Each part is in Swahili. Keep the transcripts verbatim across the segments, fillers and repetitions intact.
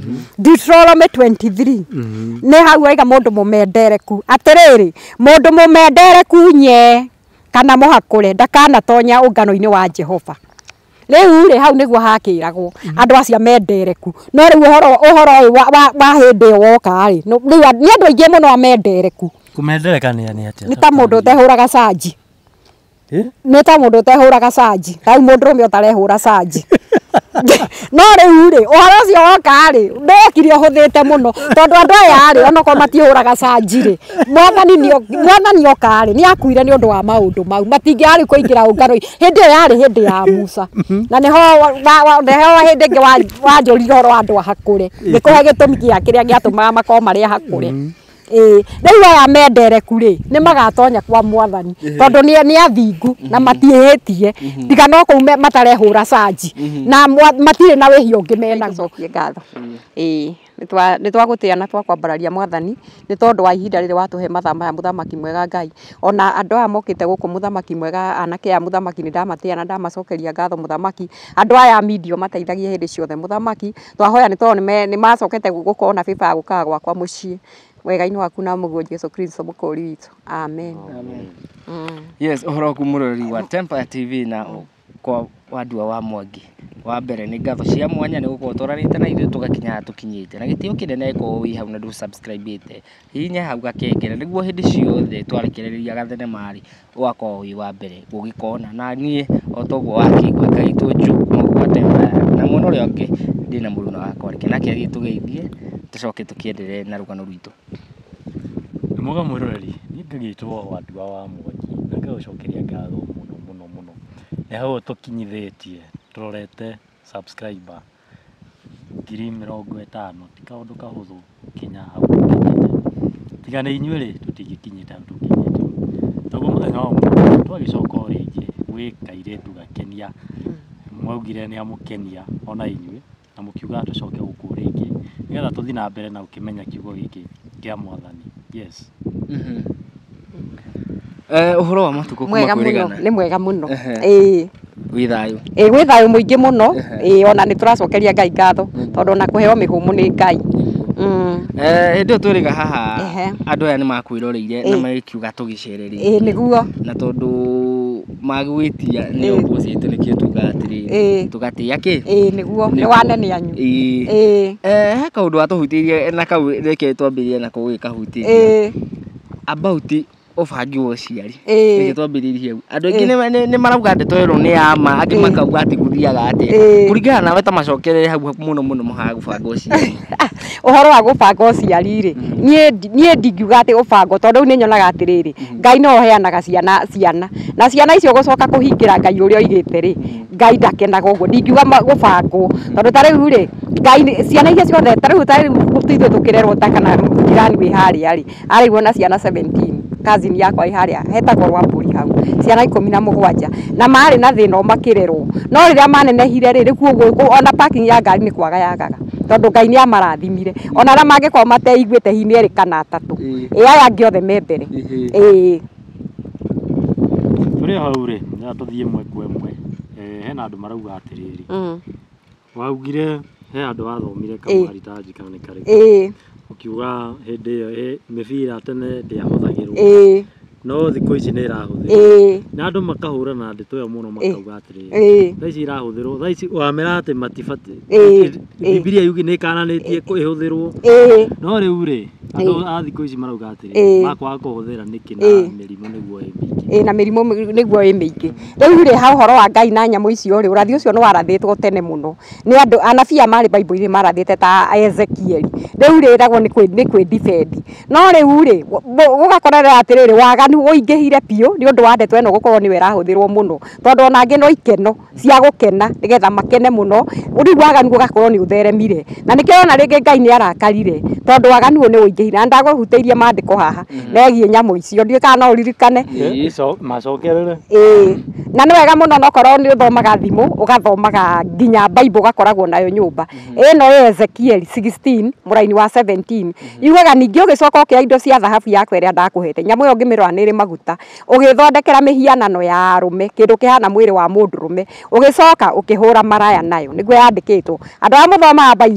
Deuteronomy twenty-three ne hau aiga mundu mumendereku atiriri mundu mumendereku nye kana muhakure ndakana tonya ungano-ini wa Jehova riu ri hau niguo hakiragwo andu acia mendereku no riu uhoro uhoro wa hindi woka ri riu ni andu aingi muno amendereku kumendereka ni ani atia ni ta mundu tehuraga saji eh ni ta mundu tehuraga saji rau mundu rume utarehura saji no riu ri uhoro ucio woka ri ndokire uhuthite muno tondu andu aya ri onoko matihuraga saji ri mwathani ni mwathani oka ri ni akuire ni undu wa maundu mau matingiari kuingira ungano hindi yari hindi ya Musa na niho neho hindi ngi wa njuri horo andu hakure nikuhe gitumi gia kiria giatuma makoma mari hakure eh riu aya mendereku ri ni magatonya kwa mwathani tondu ni ni athingu na matihitie tiga no ku matarehura saji na matire na wehio ngimena cokie ngatho eh nitwa nitwa gutia na twa kwambararia mwathani ni tondu wa ihinda riri watuhe mathaa maya muthamaki mwega Ngai ona andu aya mokite guku muthamaki mwega anake ya muthamaki ni ndamatia na ndamacokeria ngatho muthamaki andu aya media mateithagia hindi ciothe muthamaki twahoya ni tondu ni macokete gukona fifa ya gukaga gwakwa mucii wega-ini waku na mugo Jesu Kristo mukuri witu amen amen mm. Yes uhoro kumurori wa Temple T V na kwa wadua wa Mwangi wa mbere ni ngatho cia mwanya ni gukorwo twaranite na ithuĩ tugakinya tukinyite na gitio kinene ko wi hau na ndu subscribe ite hinya hau gakengere niguo hindi ciothe twarekereria gathenema ri ugakorwo wi wa mbere gugikona na nie otoguo wakigwa Ngai tunju kwa Temple na muno ri onge ndina muruna wakwa reke nake agitugeithie tucoke tukiendelee na rugano rwitu muga mwiroreri ni ngagitwo wadua wa Mwangi na ngacokeria ngatho muno muno muno ni hau tukinyithitie turorete subscriber ngiri mĩrongo ĩtano ti kaundu kahuthu kinya hau tiga nĩ inyuĩ ri tutigikinyite hau tukinyite toguo muthenya wa mũthenya twagicoka ringi gwi kairitu gakenia mwaugire ni amukenia ona inyuĩ na mukiuga tucoke guku ringi nigetha tuthi na mbere na ukimenya kiugo giki kia mwathani yes mhm eh uhoro wa matuko kuma kwirigana ni mwega muno eh withayo eh withayo muingi muno eh ona ni turacokeria Ngai ngatho tondu na kuheo mihumu ni Ngai mm eh ndio twiriga haha andu aya ni makwĩroreire na magikiuga tugicererie eh niguo na tondu magwitia ni opposite nikio tugatiri tugatia ki eh niguo ni wanene anyu eh eh he kaundu atuhutirie na kau reke twambirie na kugikahutiria eh about ubangi wa ciari nige twambiririe hau andu aingi ni marauga ndeto ero ni ama angi makauga ati guthiaga ati kuringana nawe ta macokerere hau muno muno mahaga gubanga uciari uhoro wa gubanga uciari ri nie nie ndingiuga ati ubango tondu ni nyonaga atiriri Ngai no heanaga ciana ciana na ciana icio gucoka kuhingira Ngai uria oigite ri Ngai ndakenaga uguo ndingiuga gubango tondu ta riu ri Ngai ciana icio ciothe ta riu ta tutithwe tukirerwo ta kana jirani wi haria ri arigwo na ciana seventeen cousin yakwa iharia hetagwo Rwamburi hau ciana ikumi na mugwanja na mari na thina makirerwo no riria manenehire riri kuo ona parking ya ngari ni kwaga yagaga tondu Ngai ni amarathimire ona ra mangikwa mateiguite hini eri kana atatu eh aya angi othe me mbere eh turi hau ri na tuthie mwe kwa mwe eh hena andu marauga atiriri mm waugire he andu athomire kamaritaji kana ni kare eh ukiuga hindi iyo eh mibira tene ndiahuthagirwo eh no thikũ ici nĩ ĩrahũthĩrwo na andũ makahũra na ndeto ĩyo mũno makauga atĩrĩrĩ thaa ici irahũthĩrwo thaa ici wamera atĩ matibatiĩ Biblia yugi nĩ ĩkananĩtie ĩhũthĩrwo no rĩu rĩ andũ a thikũ ici marauga atĩrĩrĩ makwaga kũhũthĩra nĩkĩ na mĩrimũ nĩguo ĩ mĩingĩ na mĩrimũ nĩguo ĩ mĩingĩ rĩu rĩ ha ũhoro wa Ngai na nyamũ icio rĩ ũrathi ũcio nĩ warathĩtwo tene mũno nĩ andũ anabii marĩ Bible-inĩ marathĩte ta Ezekieli rĩu rĩ ĩragwo nĩ kwĩ defend no rĩu rĩ gũgakorera atĩrĩrĩ waganu ũingĩhire piũ nĩ ũndũ wa ndeto ĩno gũkorwo nĩ werahũthĩrwo mũno tondu ona angĩ no ikeno cia gũkena nĩgetha makene mũno ũrĩ waganu gũgakorwo nĩ ũtheremire na nĩkĩo ona rĩngĩ Ngai nĩ arakarire tondu waganu nĩ ũingĩhire na ndagũhutĩirie maandĩko haha negie nyamũ icio ndiũ kana no ririkane icio macokerere ĩĩ na nĩ wega mũno no korwo nĩ ũthomaga thimũ ũgathomaga nginya Bible ũgakoragwo nayo nyũmba ĩno ĩ Ezekiel sixteen mũraini wa seventeen yugaga ningĩ ũgĩcoka ũkĩoya indo cia thahabu yakwa ĩrĩa ndakũhete nyamũ ĩyo ngĩmĩrora nĩ ĩrĩ maguta ũgĩthondekera mĩhianano ya arũme kĩndũ kĩhana mwĩrĩ wa mũndũrũme ũgĩcoka ũkĩhũra maraya nayo nĩguo yandĩkĩtwo andũ a mũthomaga Bible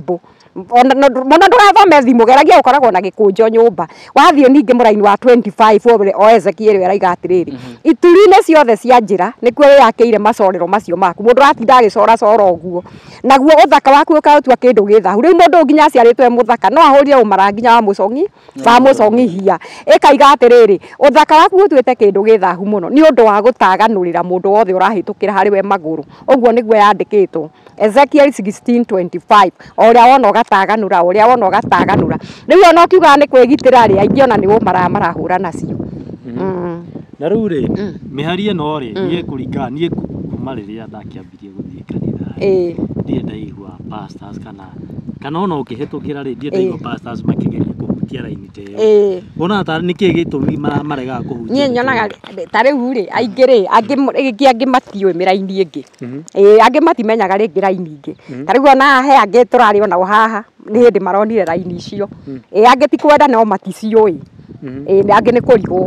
ona mona ndũgathome thimũ geragia ũkoragwo na gĩkũnjo nyũmba wathiĩ ningĩ mũraini wa twenty-five o Ezekiel araiga atĩrĩrĩ ituri-inĩ ciothe cia njĩra nĩkuo wĩyakĩire macorero macio maku mũndũ ratinda agĩcora cora ũguo naguo ũthaka waku ũkaũtua kĩndũ gĩthahu rĩu mũndũ nginya aciarĩtwo e mũthaka no ahũrire ũmara nginya wa mũcongi wa mũcongi hia ĩkaiga atĩrĩrĩ ũthaka waku ũtuĩte kĩndũ gĩthahu mũno nĩ ũndũ wa gũtaganũrĩra mũndũ wothe ũrahĩtũkĩra harĩ we magũrũ ũguo nĩguo yandĩkĩtwo Ezekiel sixteen twenty-five ũrĩa wona ũgataganũra ũrĩa wona ũgataganũra rĩu ona ũkiuga nĩ kwĩgitĩra rĩ aingĩ ona nĩ ũmara marahũra nacio na rĩu rĩ mĩhari ĩno rĩ niĩ kũringana niĩ kuma rĩrĩa ndakĩambirie gũthiĩ kanitha ĩ ndiĩ ndaigua pastors kana kana ona ũkĩhĩtũkĩra rĩ ndiĩ ndaigua pastors makĩgeria kũhutia raini ta ĩyo ona ta nĩ kĩĩ gĩtũmi maregaga kũhutia niĩ nyonaga ta rĩu rĩ aingĩ rĩ angĩ angĩ matiũĩ mĩraini ĩngĩ ĩ angĩ matimenyaga rĩngĩ raini ingĩ ta rĩu ona he angĩ tũrarĩ ona haha nĩ hĩndĩ maronire raini icio ĩ angĩ ti kwenda no maticiũĩ ĩ angĩ nĩ kũrigwo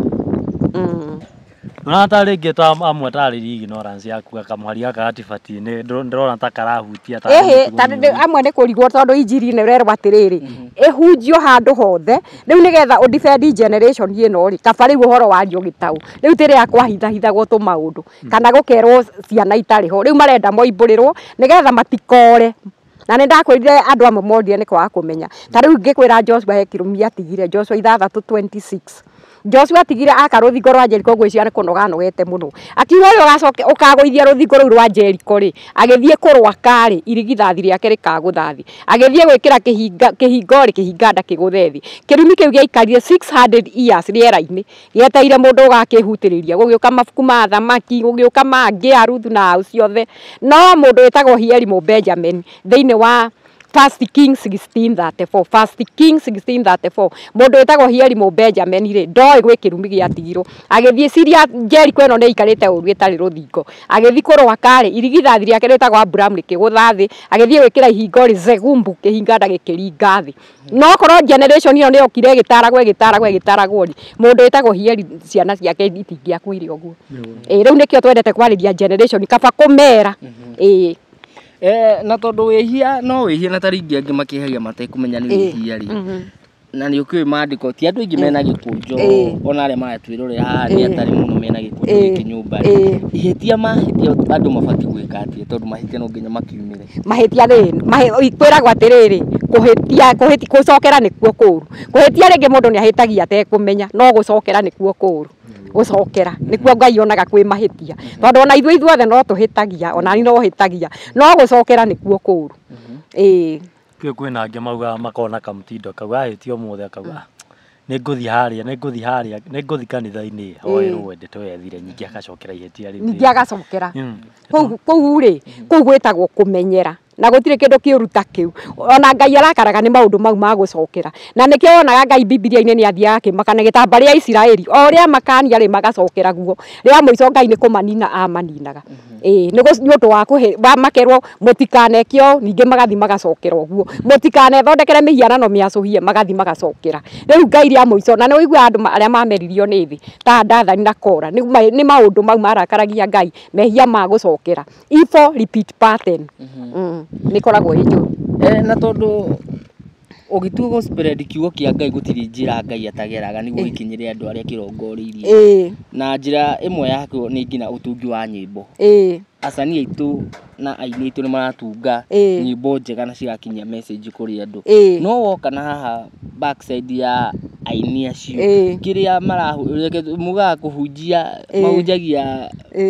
na ta rĩngĩ ta amwe tarĩ ignorance yaku akamwari gaka gatibati nĩ ndĩrona ta karahutia ta ĩhĩ amwe nĩ kũrigwo tondũ injiri nĩ ũrerwo atĩrĩrĩ ĩhunjio handũ hothe rĩu nĩgetha ũ defend generation ĩno rĩ kaba rĩu ũhoro wario gĩtaũ rĩu tĩrĩa kwahithahithagwo tũmaũndũ kana gũkerwo ciana itarĩ ho rĩu marenda moimbũrĩrwo nĩgetha matikore na nĩ ndakwĩrire andũ amwe mondire nĩ kwaga kũmenya ta rĩu ngĩkwĩra Joshua he kĩrumi atigire Joshua ithathatũ twenty-six Joshua atigire aka rũthingo rwa Jericho ngwĩciria nĩ kũnoga nogete mũno akiuga ũyũ ũgacoke ũkagũithia rũthingo rũu rwa Jericho rĩ agĩthiĩ kũrũa karĩ irigithathi rĩake rĩkagũthathi agĩthiĩ gwĩkĩra kĩhinga kĩhingo rĩ kĩhinga ndakĩgũthethi kĩrumi kĩu gĩaikarire six hundred years rĩera-inĩ gĩeteire mũndũ ũgakĩhutĩrĩria gũgĩũka mabuku ma thamaki gũgĩũka mangĩ Aruthu na ciothe no mũndũ wĩtagwo Hieri Mũbenjamin thĩinĩ wa First Kings sixteen thirty-four First Kings sixteen thirty-four mũndũ wĩtagwo Hieri Mũbenjamin rĩ ndoĩ gwĩ kĩrumi gĩatigirwo agĩthiĩ ciria Jericho ĩno nĩ ikarĩte ũru ĩtarĩ rũthingo agĩthiĩ kũrũa karĩ irigithathi rĩake rĩtagwo Abraham rĩkĩgũtha thĩ agĩthiĩ gwĩkĩra ihingo rĩ Zegumbu kĩhinga ndagĩkĩringa thĩ no korwo generation ĩyo nĩ yokire ĩgĩtaragwo ĩgĩtaragwo ĩgĩtaragwo rĩ mũndũ wĩtagwo Hieri ciana ciake itingĩakuire ũguo ĩ rĩu nĩkĩo twendete kwarĩria generation kaba kũmera ĩ Eh na tondu wihia no wihia na taringi angĩ makĩhagia matekũmenya nĩ wihia rĩ na nĩ ũkĩũĩ maandĩko ti andũ aingĩ mena gĩkũnjo ona arĩa maratwĩrorera haha nĩ atarĩ mũno mena gĩkũnjo gĩkĩ nyũmba rĩ ihĩtia mahĩtia andũ mabatiĩ gwĩka atĩa tondũ mahĩtia no nginya makiumĩre mahĩtia rĩ kwĩragwo atĩrĩrĩ kũhĩtia kũhĩtia gũcokera nĩkuo kũũru kũhĩtia rĩngĩ mũndũ nĩ ahĩtagia atekũmenya no gũcokera nĩkuo kũũru gũcokera nĩkuo Ngai onaga kwĩ mahĩtia tondũ ona ithuĩ ithuothe no tũhĩtagia ona ni no hĩtagia no gũcokera nĩkuo kũũru ĩ kwĩna angĩ mauga makona kamũtindo kau ahĩtio mũthĩ akauga nĩ ngũthiĩ harĩa nĩ ngũthiĩ harĩa nĩ ngũthiĩ kanitha-inĩ hoerwo ende twethire nyingĩ agacokera ihĩtia rĩu ningĩ agacokera kũu rĩ kũu gwĩtagwo kũmenyera na gũtirĩ kĩndũ kĩũru ta kĩu ona Ngai arakaraga nĩ maũndũ mau ma gũcokera na nĩkĩo wonaga Ngai Bibilia-inĩ nĩ athiaga akĩmaka na gĩtamba rĩa Isiraeli o ũrĩa makania rĩ magacokera guo rĩa mũico Ngai nĩ kũmanina amaninaga ĩ nĩ ũndũ wa kũhe makerwo mũtikanekio ningĩ magathi magacokera ũguo mũtikanethondekere mĩhianano mĩacũhie magathi magacokera rĩu Ngai rĩa mũico na nĩ ũigua andũ arĩa mameririo nĩ thĩ ta Dathani na Kora nĩ maũndũ mau marakaragia Ngai mehia ma gũcokera evil repeat pattern nĩ koragwo ĩnjũ eh na tondu ũgĩtua go spread kiugo kĩa Ngai gũtirĩ njĩra Ngai atageraga nĩguo ikinyĩre andũ arĩa kĩrongoririe na njĩra ĩmwe yake nĩ nginya ũtungi wa nyĩmbo acani aitũ na aini aitũ nĩ maratunga nyĩmbo njega na cigakinyia message kũrĩ andũ no woka na haha backside ya aini acio kĩrĩa mugaga kũhunjia mahunjagia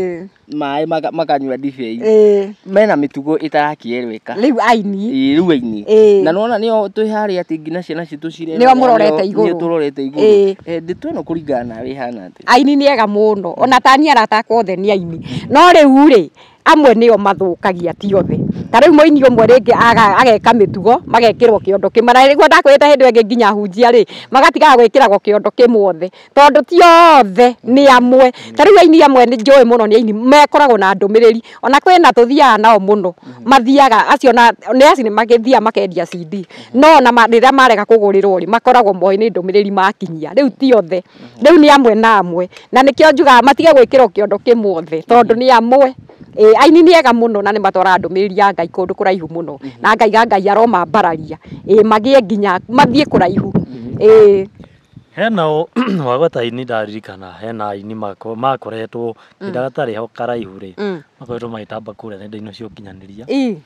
maĩ makanyua ndibei mena mĩtugo ĩtarakĩerwĩka rĩu aini rĩu aini na nona nĩo twĩ harĩa atĩ nginya ciana citũ cirĩ nĩo mũrorete igũrũ nĩo tũrorete igũrũ ndĩtũ ĩno kũringana nawe hana atĩ aini nĩ ega mũno ona tani aratakwo othe nĩ aini no rĩu rĩ amwe nĩo mathũkagia ti othe ta rĩu mũini ũmwe rĩngĩ ageka mĩtugo magekĩrwo kĩondo kĩmwe na rĩngĩ ndakwĩrĩte hĩndĩ ĩngĩ nginya hunjia rĩ magatigaga gwĩkĩragwo kĩondo kĩmwe othe tondũ ti othe nĩ amwe ta rĩu aini amwe nĩ njũĩ mũno nĩ aini mekoragwo na ndũmĩrĩri ona kwĩna tũthiaga nao mũno mathiaga acio na nĩ aci nĩ magĩthiaga makendia C D no na rĩrĩa marega kũgũrĩrwo rĩ makoragwo moĩ nĩ ndũmĩrĩri makinyia rĩu ti othe rĩu nĩ amwe na amwe na nĩkĩo njugaga matige gwĩkĩrwo kĩondo kĩmwe othe tondũ nĩ amwe eh aini ni ega muno na ni matwara ndumiri ya Ngai kundu kuraihu muno na Ngai ga Ngai aroma mbararia eh magie nginya mathie kuraihu eh hena wagota ini ndaririkana hena aini mako makoretwo kidagatari ho karaihu ri makoretwo magitamba kure nenda-ino cio kinyanĩria eh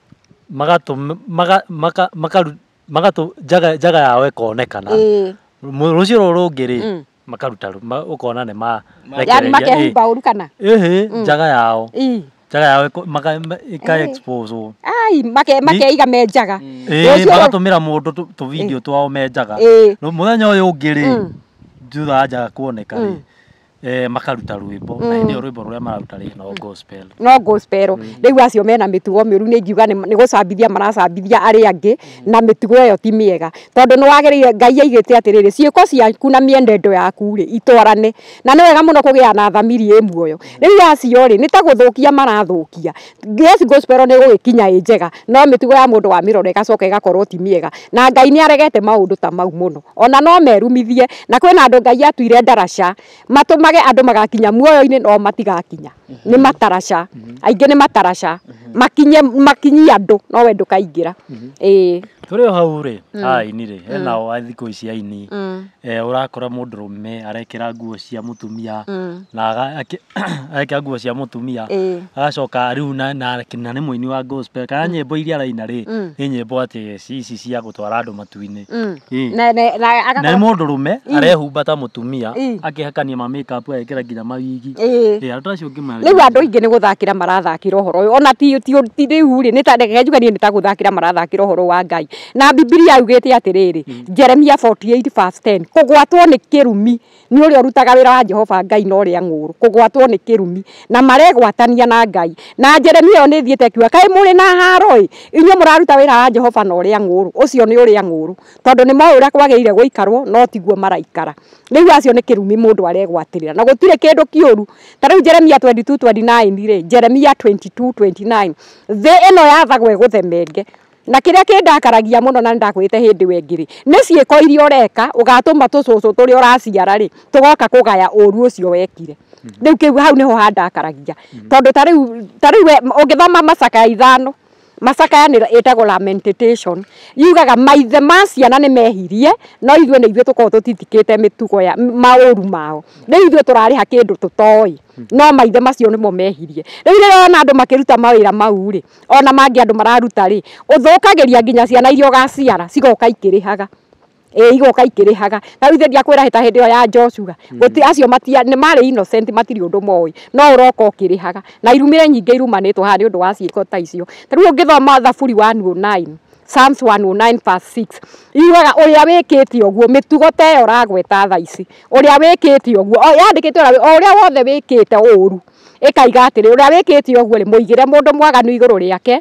magatu maka makaru magatu jaga jaga yawe konekana eh rucio rungi ri makaruta ukona ne ma yani makehumba uru kana ehe jaga yao eh jaga yawe maka ka expose ai make make iga menjaga eh magatumira mundu tu video twao menjaga no muthenya uyu ungi ri jutha jaga kuoneka ri eh makaruta rwimbo na ndio rwimbo ruria mararuta ri no gospel no gospel riu acio mena mitugo miuru ni ngiuga ni gucambithia maracambithia ari angi na mitugo yo ti miega tondu ni wagerire Ngai aigite atiriri ciiko ciaku na miendendo yaku ri itwarane na ni wega muno kugia na thamiri i muoyo riu acio ri ni ta guthukia marathukia yes gospel ni gugikinya i njega no mitugo ya mundu wa mirore gacoka igakorwo ti miega na Ngai ni aregete maundu ta mau muno ona no merumithie na kwina andu Ngai atuire ndaraca matuma andu magakinya muoyo-ini no matigakinya ni mataraca aingi ni mataraca makinye makinyi andu no we ndukaingira eh turi hau ri aini ri hena o thikũ ici aini eh urakora mundurume arekira nguo cia mutumia na arekira nguo cia mutumia agacoka riu na na ni muini wa gospel kana nyimbo iria araina ri ni nyimbo ati cici cia gutwara andu matu-ini na na na mundurume arehumba ta mutumia akihakania ma makeup agekira nginya mawigi eh aturacio ngimari riu andu ingi ni guthakira marathakira uhoro uyu ona ti ti riu ri ni ta ngejugania ni ta guthakira marathakira uhoro wa Ngai na Biblia yugite atiriri Jeremia forty-eight verse ten kugwatwo ni kirumi ni uri urutaga wira wa Jehova Ngai no ri ang'uru kugwatwo ni kirumi na maregwatania na Ngai na Jeremia ni thiete kiwa kai muri na haro i inyo muraruta wira wa Jehova no ri ang'uru ucio ni uri ang'uru tondu ni mo uria kwagirire guikarwo no tiguo maraikara riu acio ni kirumi mundu aregwatirira na gutire kindu kiuru ta riu Jeremia twenty-two twenty-nine ri Jeremia twenty-two twenty-nine the eno yathagwo iguthemenge na kiria kindakaragia muno na ndakwite hindi wengiri ni ciiko iria ureka ugatuma tucucu turi uraciara ri tugoka kugaya uru ucio wekire riu kiu hau niho handakaragia tondu tariu tariu ungithoma Macaka ithano Macaka ni etagwo lamentation yugaga maithe ma ciana ni mehirie no ithwe ni ithwe tuko tutitikite mitugo ya mauru mao riu ithwe turari ha kindu tutoi no maithe macio ni mo mehirie riu rero ona andu makiruta mawira mau ri ona mangi andu mararuta ri uthukagiria nginya ciana iria ugaciara cigoka ikirihaga eh igoka ikirihaga na riu ndia kwira hita hindi yo ya Joshua guti acio matia ni mari innocent matiri undu moi no uroka ukirihaga na irumire nyinge irumanitwo ha ni undu wa ciiko ta icio riu ungithoma Thaburi one oh nine Psalms one oh nine verse six iwaga uria wikite oguo mitugo ta yo ragweta tha ici uria wikite oguo yandikite uria wothe wikite uru ikaiga atiri uria wikite oguo ri muigire mundu mwaganu iguru riake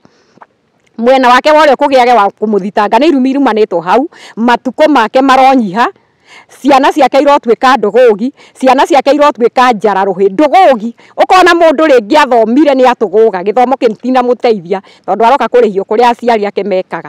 mwena wake wore kugiage wa kumuthitanga ni irumi irumanitwo hau matuko make maronyiha ciana ciake irotwika ndugugi ciana ciake irotwika njara ruhi ndugugi ukona mundu ringi athomire ni atuguga githomo kintina muteithia tondu aroka kurihio kuria aciari ake mekaga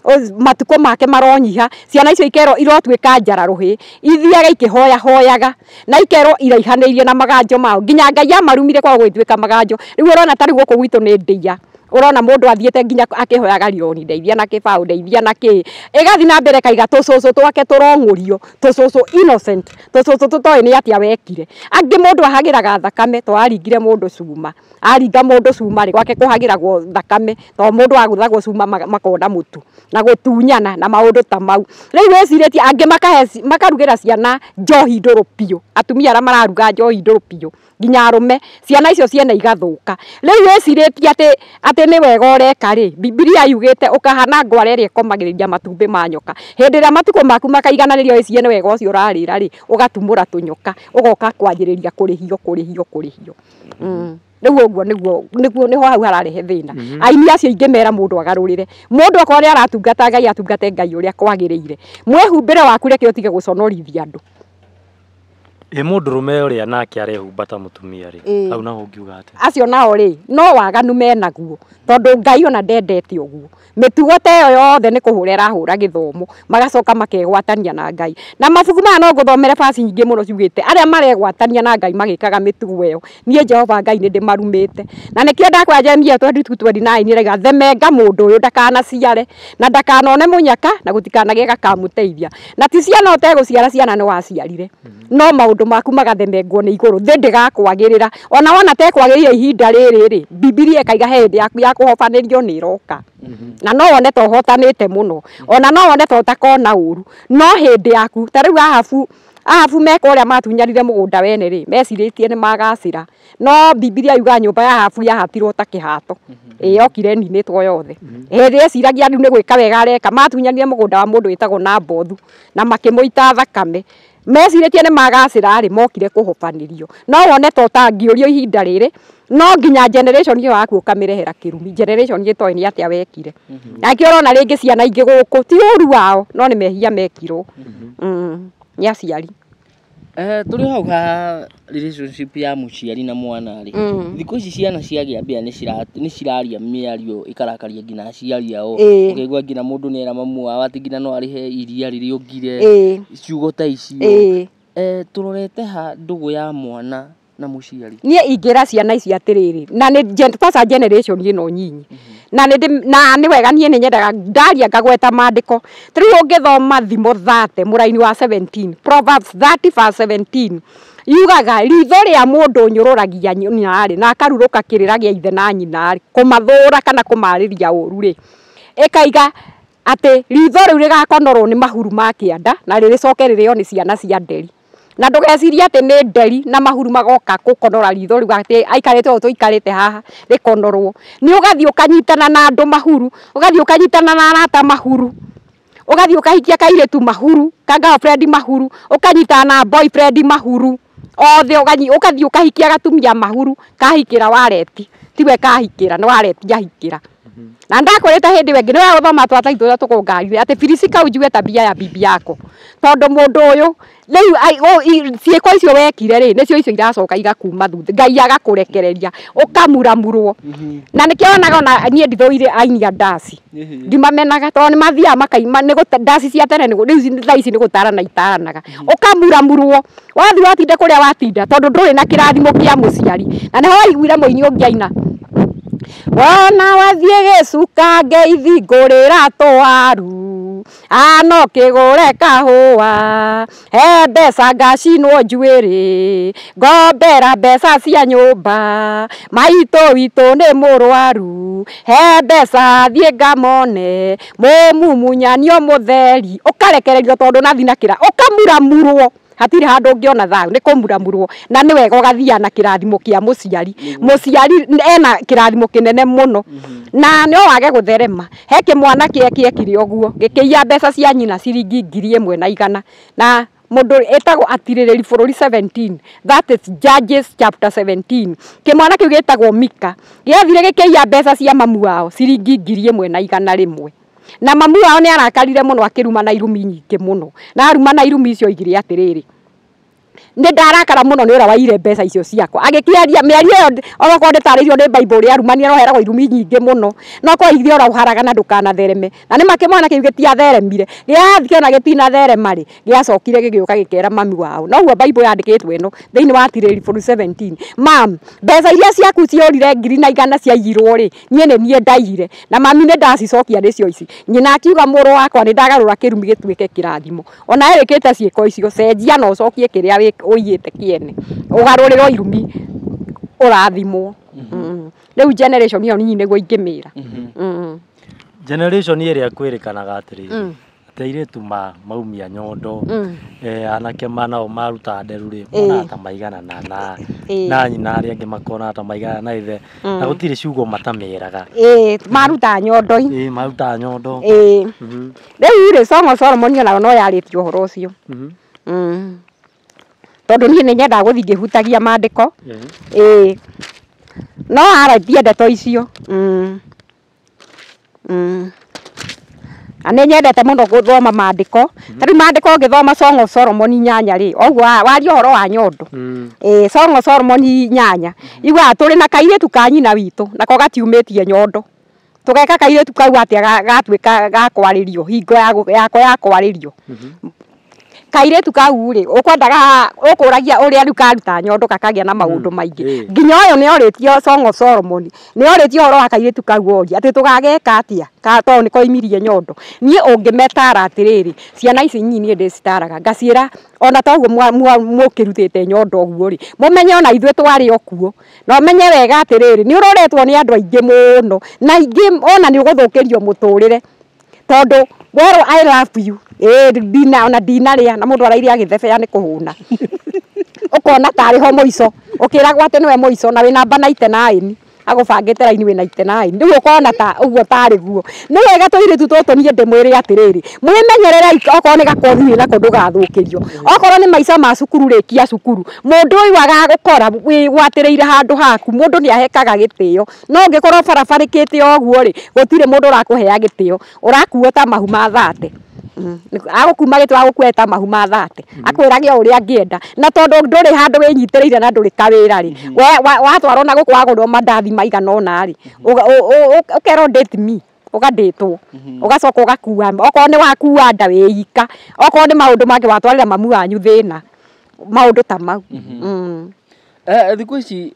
matuko make maronyiha ciana icio ikero irotwika njara ruhi ithiaga ikihoya hoyaga na ikero iraihaneirie na maganjo mao nginya Ngai amarumire kwa gwitwika maganjo riu urona tari guku gwitu ni ndia urona mundu athiete nginya akihoyaga rioni ndeithia na kibao ndeithia na ki igathi na mbere kaiga tucucu twake turongurio tucucu innocent tucucu tutoi ni atia wekire angi mundu ahagiraga thakame to aringire mundu cuma aringa mundu cuma ri gwake kuhagiragwo thakame to mundu aguthagwo cuma makonda mutu na gutunyana na maundu ta mau riu weciritie angi makahe makarugira ciana njohi nduru piu atumia ara mararuga njohi nduru piu nginya arume ciana icio ciene igathuka riu weciritie ati ati ni wega ureka ri Biblia yugite ukahana ngware ri komagiriria matumbi ma nyoka hindi ria matuko maku makaigananirio ciene wega ucio urarira ri ugatumura tunyoka ugoka kwanjiriria kurihio kurihio kurihio mm riu uguo niguo niguo niho hau hararehe thina aini acio ingimera mundu agarurire mundu akwa ri aratungata Ngai atungate Ngai uria kwagiriire mwehumbire waku reke utige guconorithia andu ĩ mũndũrũme ũrĩa nake arehumbata mũtumia rĩ hau naho ũngiuga atĩa acio nao rĩ no waganu menaguo tondu Ngai ona ndendete uguo mitugo ta yo yothe ni kuhura rahura githomo magacoka makegwatania na Ngai na mabuku maya no nguthomere basi nyingi muno ciugite aria maregwatania na Ngai magikaga mitugo iyo nie Jehova Ngai ni ndimarumite na nikio ndakwa Jeremia twenty-two twenty-nine ni rega themenga mundu uyu ndakana ciare na ndakanone munyaka na gutikanagie gakamuteithia na ti ciana uteguciara ciana ni waciarire no maundu maku magathemengwo ni iguru thindi gakwagirira ona wona tekwagirira ihinda riri ri Biblia ikaiga hindi yaku ya kuhobanirio ni iroka na no wone to hotanite muno ona no wone to takona uru no hindi yaku ta riu ahabu ahabu meko uria matunyarire mugunda wene ri meciritie ni magacira no Biblia yuga nyumba ya ahabu yahatirwo ta kihato iyokire ninitwo yothe hindi eciragia riu ni gwika wega areka matunyarire mugunda wa mundu witagwo Nabothu na makimuita thakame meciritie ni magacira ri mokire kuhobanirio no wone to tangiurio ihinda riri no nginya generation iyo yaku ukamirehera kirumi generation gitoi ni atia wekire na kiorona ringi ciana ingi guku ti uru wao no ni mehia mekirwo mm ni aciari eh turi hau ha relationship ya muciari na mwana ri thikũ ici ciana ciagia mbia ni cira ni ciraria miario ikarakaria ngina aciari ao ukigwa ngina mundu ni era mamu wao ati ngina no arihe iria riri ungire ciugo ta icio eh turorete ha ndugu ya mwana na muciari nie ingira ciana ici atiriri na ni tasa generation ino nyinyi na ni na ni wega nie ni nyendaga ndaria ngagweta mandiko tiri ungithoma thimo thirty muraini wa seventeen Proverbs thirty verse seventeen yugaga ritho ria mundu nyururagia nyina ri na akaruruka kirira gia ithe na nyina ri kumathura kana kumariria uru ri ikaiga ati ritho riu rigakonorwo ni mahuru ma kianda na riricoke ririo ni ciana cia nderi na ndugeciria ati ni nderi na mahuru magoka gukonora ritho riu ati aikarite o tuikarite haha rikonorwo ni ugathi ukanyitana na andu mahuru ugathi ukanyitana na arata mahuru ugathi ukahikia kairetu mahuru ka girlfriend mahuru ukanyitana na boyfriend mahuru othe ugathi ukathi ukahikia gatumia mahuru kahikira wareti tiwe kahikira no wareti yahikira na ndakoreta hindi wengi ni wa guthoma twata ithu tukungarire ati filisika ujue tabia ya bibi yako tondu mundu uyu riu ciiko icio wekire ri nicio icio iracoka igakuma thutha Ngai agakurekereria ukamuramurwo na nikionaga ona nie ndithoire ainia ndasi ndimamenaga tondu ni mathia makaima ni ndasi cia tene ni riu thaa ici ni gutarana itaranaga ukamuramurwo wathi watinda kuria watinda tondu nduri na kirathimo kia muciari na niho waiguire muini ungiaina wona wathie gicuka ngeithi ngurira twaru ano kigure kahua he mbeca ngacinwo njuiri ngombera mbeca cia nyumba maito witu ni murwaru he mbeca thie ngamone mumumunyanio mutheri ukarekererio tondu nathi na kira ukamuramurwo hatiri handu ungiona thayo ni kumuramurwo na ni wega ugathia na kirathimo kia muciari muciari ena kirathimo kinene muno na no wage gutherema heke mwana kie kie kiri oguo gikiia mbeca cia nyina ciringi ngiri ĩmwe na igana na mundu etagwo atirĩrĩri bũrũri seventeen that is Judges chapter seventeen kimwana kiu gitagwo Mika giathire gikiia mbeca cia mamu wao ciringi ngiri ĩmwe na igana rĩmwe na mamu wao ni arakarire muno akiruma na irumi nyingi muno na aruma na irumi icio igire atiriri ni ndarakara muno ni ura waire mbeca icio ciakwa agikiaria miario yo oroko ndetaririo ni Bible ya rumani roheragwo irumi nyingi muno no kwa ithio ora uharaga na ndukana thereme na ni makimwana kiu gitia theremire giathike na gitina therema ri giacokire gigiuka gikera mami wao no huo Bible yandikitwe ino thiini wa Atirĩrĩ four seventeen mam mbeca iria ciaku ciorire ngiri na igana cia yirwo ri nie ni nie ndaire na mami ni ndacicokia nicio ici nyina akiuga muru wakwa ni ndagarura kirumi gituike kirathimo ona erikite ciiko icio cenjia no cokie kiria uyite kiene ugaruriro irumi urathimwo riu generation iyo nyinyi niguo ingimira generation iria kwirikanaga atiri ateiretu ma maumia nyondo eh anake manao maruta nderu ri mona ta maigana na na na nyina ari angi makona ta maigana na ithe na gutire ciugo matameraga eh maruta nyondo eh maruta nyondo eh riu ri Song of Solomon na no yaritio horo ucio mm tondu nie nyenda guthi ngihutagia mandiko eh no ara ndiende to icio mm mm na nĩ nyendete mũno gũthoma maandĩko tarĩ maandĩko ngĩthoma Song of Solomon nyanya rĩ oguo wario horo wa nyondo eh Song of Solomon nyanya igua tũrĩ na kairĩtu ka nyina witũ nako gatiumĩtie nyondo tũgeka kairĩtu kau atĩa gatwĩka ga kwarĩrio hingo yako ya kwarĩrio kairĩtu kau rĩ ũkwendaga ũkũragia ũrĩa rĩu karuta nyondo kakagĩa na maũndũ maingĩ nginya ũyũ nĩ orĩtio Song of Solomon nĩ orĩtio horo wa kairĩtu kau oria atĩ tũgageka atĩa tondũ nĩ koimirie nyondo niĩ ũngĩmetara atĩrĩrĩ ciana ici nyinyi ndĩcitaraga ngaciĩra ona toguo mũkĩrutĩte nyondo ũguo rĩ mũmenye ona ithuĩ twarĩ okuo na ũmenye wega atĩrĩrĩ nĩ ũroretwo nĩ andũ aingĩ mũno na ingĩ ona nĩ ũgũthũkĩrio mũtũrĩre tondũ werwo I love you eh dina ona dina rĩa na mũndũ arairia agĩthebea nĩ kũhũna ũkona tarĩ ho mũico ũkĩragwo atĩ nĩwe mũico na wĩna namba ninety nine agũbangĩte raini wĩ ninety nine rĩu ũkona ta ũguo tarĩ guo nĩ wega tũirĩtu tũtũ niĩ ndĩmwĩre atĩrĩrĩ mwĩmenyerere okorwo nĩ gakothi wĩ nako ndũgathũkĩrio okorwo nĩ maica ma cukuru rĩkia cukuru mũndũ ũyũ agagũkora wĩgwatĩrĩire handũ haku mũndũ nĩ ahekaga gĩtĩo no ũngĩkorwo barabarĩkĩte ũguo rĩ gũtirĩ mũndũ ũrakũhea gĩtĩo ũrakuo ta mahu ma thate agũkuma gĩtũ agũkweta mahu ma thate akwĩrage ũrĩa angĩenda na tondũ ndũrĩ handũ wĩnyitĩrĩire na ndũrĩ kawĩra rĩ watwarwo na gũkũ wagũrwo mandathi maigana ũna rĩ ũkerwo date me ũgadĩtwo ũgacoka ũgakua okorwo nĩ wakua nda wĩika okorwo nĩ maũndũ mangĩ watwarĩra mamu wanyu thĩna maũndũ ta mau thikũ ici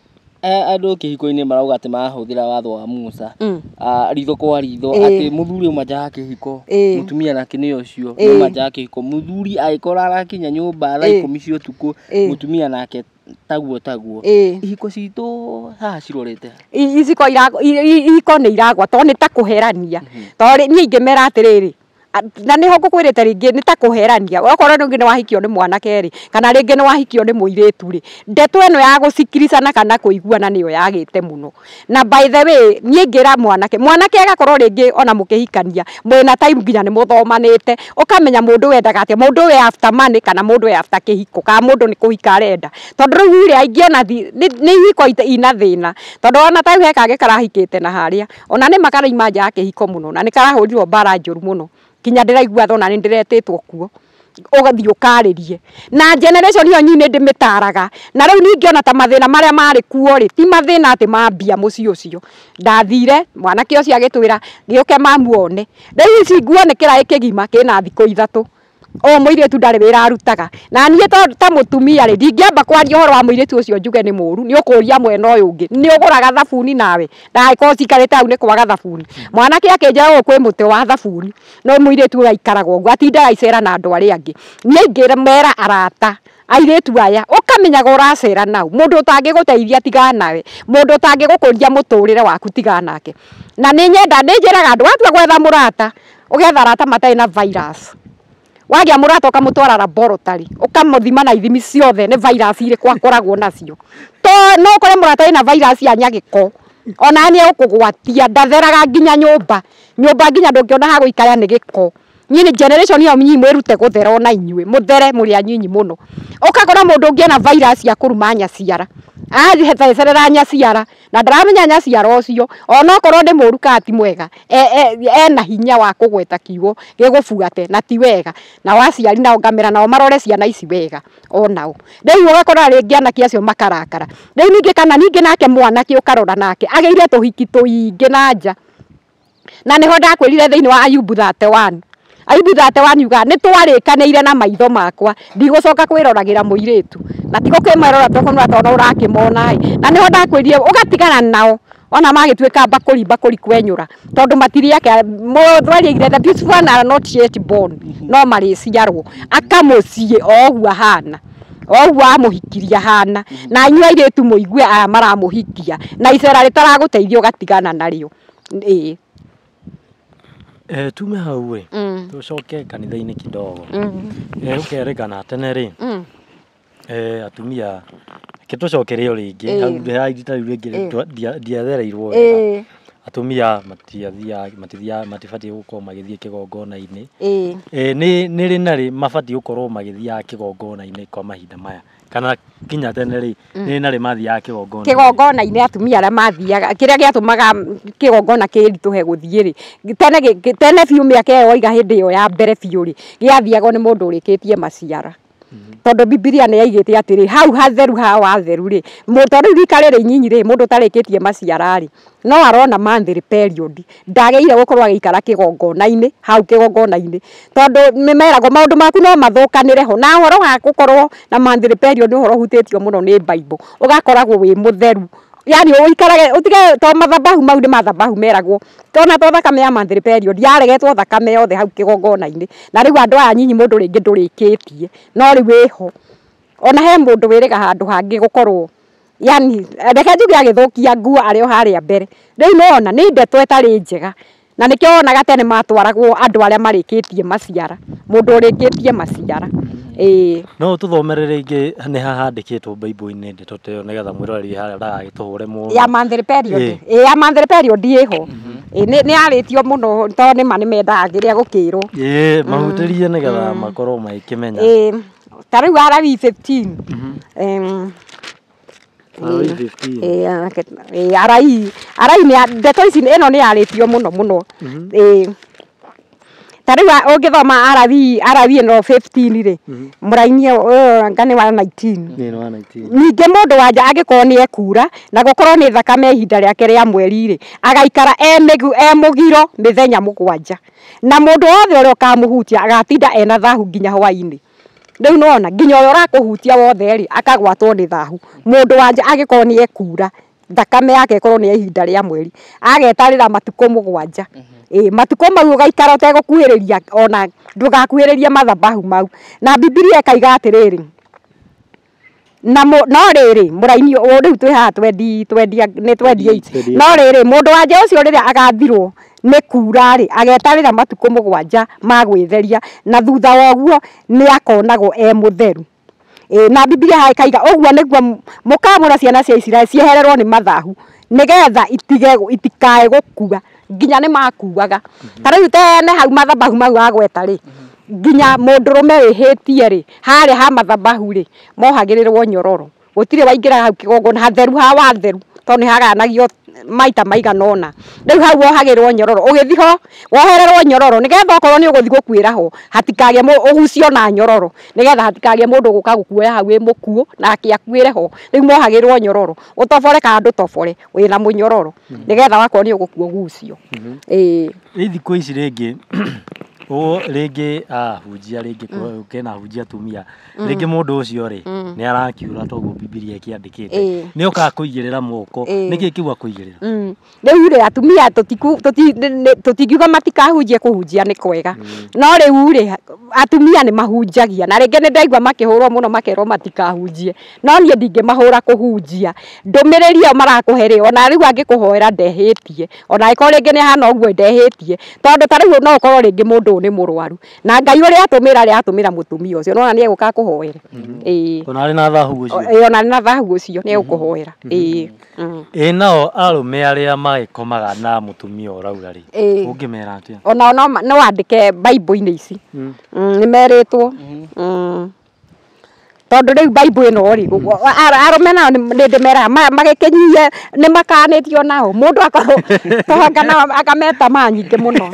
andũ kĩhiko-inĩ marauga atĩ mahũthĩra watho wa Musa ritho kwa ritho atĩ mũthuri uma nja ya kĩhiko mũtumia nake nĩ ũcio uma nja ya kĩhiko mũthuri agĩkorwo arakinya nyũmba thaa ikũmi cia ũtukũ mũtumia nake taguo taguo ihiko citũ haha cirorete iciko ihiko nĩ iragwa tondũ nĩ ta kũherania tondũ niĩ ingĩmera atĩrĩrĩ na nĩ ho ngũkwĩrĩte rĩngĩ nĩ ta kũherania okorwo rĩngĩ nĩ wahikio nĩ mwanake rĩ kana rĩngĩ nĩ wahikio nĩ mũirĩtu rĩ ndeto ĩno ya gũcikiricana kana kũiguana nĩyo yagĩte mũno na by the way niĩ ngĩra mwanake mwanake agakorwo rĩngĩ ona mũkĩhikania mwĩna time nginya nĩ mũthomanĩte ũkamenya mũndũ wendaga atĩa mũndũ we after money kana mũndũ we after kĩhiko kana mũndũ nĩ kũhika arenda tondũ rĩu rĩ aingĩ ona nĩ ihiko ina thĩna tondũ ona ta he kangĩ karahikĩte na harĩa ona nĩ makaraima nja ya kĩhiko mũno na nĩ karahũrirwo mbara njũru mũno kinya ndĩraigua thona nĩ ndĩretĩtwo kuo ũgathiĩ ũkarĩrie na generation iyo nyinyi ndĩmĩtaraga na rĩu ningĩ ona ta mathĩna marĩa marĩ kuo rĩ ti mathĩna atĩ mambia mũciĩ ũcio ndathire mwanake ũcio agĩtwĩra gĩũke mamuone rĩu ici nguo nĩ kĩraĩ kĩgima kĩna thikũ ithatũ o mũirĩtu ndarĩ wĩra arutaga na niĩ ta mũtumia rĩ ndingĩamba kwaria ũhoro wa mũirĩtu ũcio njuge nĩ mũru nĩ ũkũria mwena ũyũ ũngĩ nĩ ũgũraga thabuni nawe ndagĩkorwo cikarĩte hau nĩ kwaga thabuni mwanake akĩnjĩra kwĩ mũtĩ wa thabuni no mũirĩtu ũyũ aikaraga ũguo atindaga icera na andũ arĩa angĩ niĩ ingĩmera arata airĩtu aya ũkamenyaga ũracera nau mũndũ ũtangĩgũteithia tigana nawe mũndũ ũtangĩgũkũria mũtũrĩre waku tigana nake na nĩ nyenda nĩ njĩraga andũ watua gwetha mũrata ũgetha arata matarĩ na virus wagia mũrata ũkamũtwara laboratory ũkamũthima na ithimi ciothe nĩ virus irĩkũ akoragwo nacio to no ũkore mũrata wĩna virus ya nyagĩko ona nĩ ũkũgwatia ndatheraga nginya nyũmba nyũmba nginya ndũngĩona ha gũikara nĩ gĩko nyinyi generation iyo nyinyi mwĩrute gũthera ona inyuĩ mũthere mũrĩ anyinyi mũno ũkagora mũndũ ũngĩ na virus ya kũruma nyaciara athececerera nyaciara na ndaramenya nyaciara ũcio ona okorwo ndĩ mũru kana ti mwega ena hinya wa kũgweta kiugo gĩgũbuate na ti wega na waciari nao ngamera nao marore ciana ici wega onao rĩu ũgakora rĩngĩ anake acio makarakara rĩu ningĩ kana ningĩ nake mwanake ũkarora nake agĩire tũhiki tũingĩ na nja na nĩho ndakwĩrire thĩinĩ wa Ayubu thirty-one Ayubu thirty-one yuga nĩ twarĩkanĩire na maitho makwa ndigũcoka kwĩroragĩra mũirĩtu na tigo kĩmerora tondũ tondũ ũrakĩmona na nĩho ndakwĩrire ũgatigana nao ona magĩtuĩka bakũri bakũri kwenyũra tondũ matiri yake mũthwarĩire that this one are not yet born no marĩciarwo akamũciĩ oguo hana oguo amũhikiria hana na inyuĩ airĩtu mũigue aya maramũhikia na icera rĩtaragũteithia ũgatigana narĩo ĩĩ Eh, tume hau we mm. tucoke kanitha-inĩ kidogo mm. eh, ũkerĩkana tene rĩ mm. eh, atumia ke tũcokerio rĩngĩ hau ha irita rĩu rĩngĩ ndiathereirwo wega atumia matiathia matithia matibatiĩ gũkorwo magĩthiĩ kĩgongona-inĩ ĩĩ ĩ nĩ nĩ rĩ na rĩ mabatiĩ gũkorwo magĩthiaga kĩgongona-inĩ kwa mahinda maya kana kinya tene rĩ nĩ na rĩ mathiaga kĩgongona kĩgongona-inĩ atumia arĩa mathiaga kĩrĩa gĩatũmaga kĩgongona kĩritũhe gũthiĩ rĩ tene gĩ- tene biũ mĩaka ĩyo waiga hĩndĩ ĩyo ya mbere biũ rĩ gĩathiagwo nĩ mũndũ ũrĩkĩtie maciara tondũ Bibilia nĩ yaigĩte atĩrĩ hau hatheru ha watheru rĩ mũndũ rĩu rika rĩrĩ inyinyi rĩ mũndũ ũtarĩkĩtie maciara rĩ no arona monthly period ndagĩrĩire gũkorwo agĩikara kĩgongona-inĩ hau kĩgongona-inĩ tondũ nĩ meragwo maũndũ maku no mathũkanĩre ho na ũhoro wa gũkorwo na monthly period nĩ ũhoro ũhutĩtio mũno nĩ Bible ũgakoragwo wĩ mũtheru yani ũikarage ũtige to mathabahu mau nĩ mathabahu meragwo tona to thakame ya monthly period yaregetwo thakame yothe hau kĩgongona-inĩ na rĩu andũ aya nyinyi mũndũ rĩngĩ ndũrĩkĩtie no rĩu wĩho ona he mũndũ wĩrĩga handũ hangĩ gũkorwo yani reke njuge agĩthũkia nguo arĩ o harĩa mbere rĩu nona nĩ ndeto ĩtarĩ njega na nĩkĩo wonaga tene matwaragwo andũ arĩa marĩkĩtie maciara mũndũ ũrĩkĩtie maciara ĩĩ no tũthomere rĩngĩ nĩ hahandĩkĩtwo Bible-inĩ ndeto ta ĩyo nĩgetha mwĩroreri harĩa ndagagĩtũhũre mũno ya monthly period Ĩĩ. ĩĩ ya monthly period ĩho ĩĩ nĩ nĩ yarĩtio mũno tondũ nĩ ma nĩ mendaga kĩrĩa gũkĩrwo ĩ mahutĩrie nĩgetha makorwo magĩkĩmenya ĩĩ ta rĩu Alawii fifteen em Alawii fifteen ĩĩ ĩĩ Alawii Alawii nĩ ndeto ici ĩno nĩ yarĩtio mũno mũno ĩĩ ta rĩu ũngĩthoma Alawii Alawii ĩno fifteen rĩ mũraini ũyũ anga nĩ wa nineteen nĩ no nineteen ningĩ mũndũ wanja angĩkorwo nĩ ekura na gũkorwo nĩ thakame ihinda rĩake rĩa mweri rĩ agaikara e mĩgu e mũgiro mĩthenya mũgwanja na mũndũ wothe ũrĩa ũkamũhutia agatinda ena thahu nginya hwainĩ rĩu nona nginya ũrĩa ũrakũhutia wothe rĩ akagwatwo nĩ thahu mũndũ wanja angĩkorwo nĩ ekura thakame yake ĩkorwo nĩ ya ihinda rĩa mweri agetarĩra matukũ mũgwanja ĩĩ matukũ mau ũgaikara ũtegũkuhĩrĩria ona ndũgakuhĩrĩrie mathabahu mau na Bibilia ĩkaiga atĩrĩrĩ na no rĩrĩ mũraini ũyũ rĩu twĩ haha twendi twendi nĩ twenty eight no rĩrĩ mũndũ wanja ũcio rĩrĩa agathirwo nĩ kura rĩ agetarĩra matukũ mũgwanja ma gwĩtheria na thutha wa ũguo nĩ akonagwo e mũtheru ĩĩ na Bibilia haha ĩkaiga ũguo nĩguo mũkamũra ciana cia Isiraeli ciehererwo nĩ mathahu nĩgetha itige itikae gũkua nginya nĩ makuaga ta rĩu tene hau mathabahu mau agweta rĩ nginya mũndũrũme wĩhĩtie rĩ harĩa ha mathabahu rĩ mohagĩrĩrwo nyororo gũtirĩ waingĩra hau kĩgongona hatheru ha watheru tondũ nĩ haganagio maita maigana ũna rĩu hau wohagĩrwo nyororo ũgĩthi ho wohererwo nyororo nĩgetha okorwo nĩ ũgũthi gũkuĩra ho hatikagĩe ũgucio na nyororo nĩgetha hatikagĩe mũndũ gũka gũkuoya hau wĩ mũkuũ nake akuĩre ho rĩu mohagĩrwo nyororo ũtobore kana ndũtobore wĩna mũnyororo nĩgetha wakorwo nĩ ũgũkua ũgucio ĩĩ rĩ thikũ ici rĩngĩ o rĩngĩ ahunjia rĩngĩ kena ahunjia atumia rĩngĩ mũndũ ũcio rĩ nĩ arakiura toguo Bibilia ĩkĩandĩkĩte nĩ okaga kũigĩrĩra moko nĩkĩ kiuga kũigĩrĩra rĩu rĩ atumia tũtingiuga matikahunjie kũhunjia nĩ kwega no rĩu rĩ atumia nĩ mahunjagia na rĩngĩ nĩ ndaigua makĩhũrwo mũno makerwo matikahunjie no niĩ ndingĩmahũra kũhunjia ndũmĩrĩri ĩyo marakũhe rĩ ona rĩu angĩkũhoera ndehĩtie ona angĩkorwo rĩngĩ nĩ ahana ũguo ndehĩtie tondũ ta rĩu no ũkorwo rĩngĩ mũndũ nĩ mũrwaru na Ngai ũrĩa atũmĩra rĩ atũmĩra mũtumia ũcio nona nĩ egũka kũhoera ĩĩ ona arĩ na thahu ũcio ĩĩ ona arĩ na thahu ũcio nĩ egũkũhoera ĩĩ ĩ nao arũme arĩa magĩkomaga na mũtumia ũrauga rĩ ũngĩmera atĩa ona no wandĩke Bible-inĩ ici nĩ merĩtwo tondũ rĩu Bible ĩno rĩ arũme nao nĩ ndĩmeraga magĩkĩnyihie nĩ makanĩtio nao mũndũ akorwo tohanga nao akameta manyingĩ mũno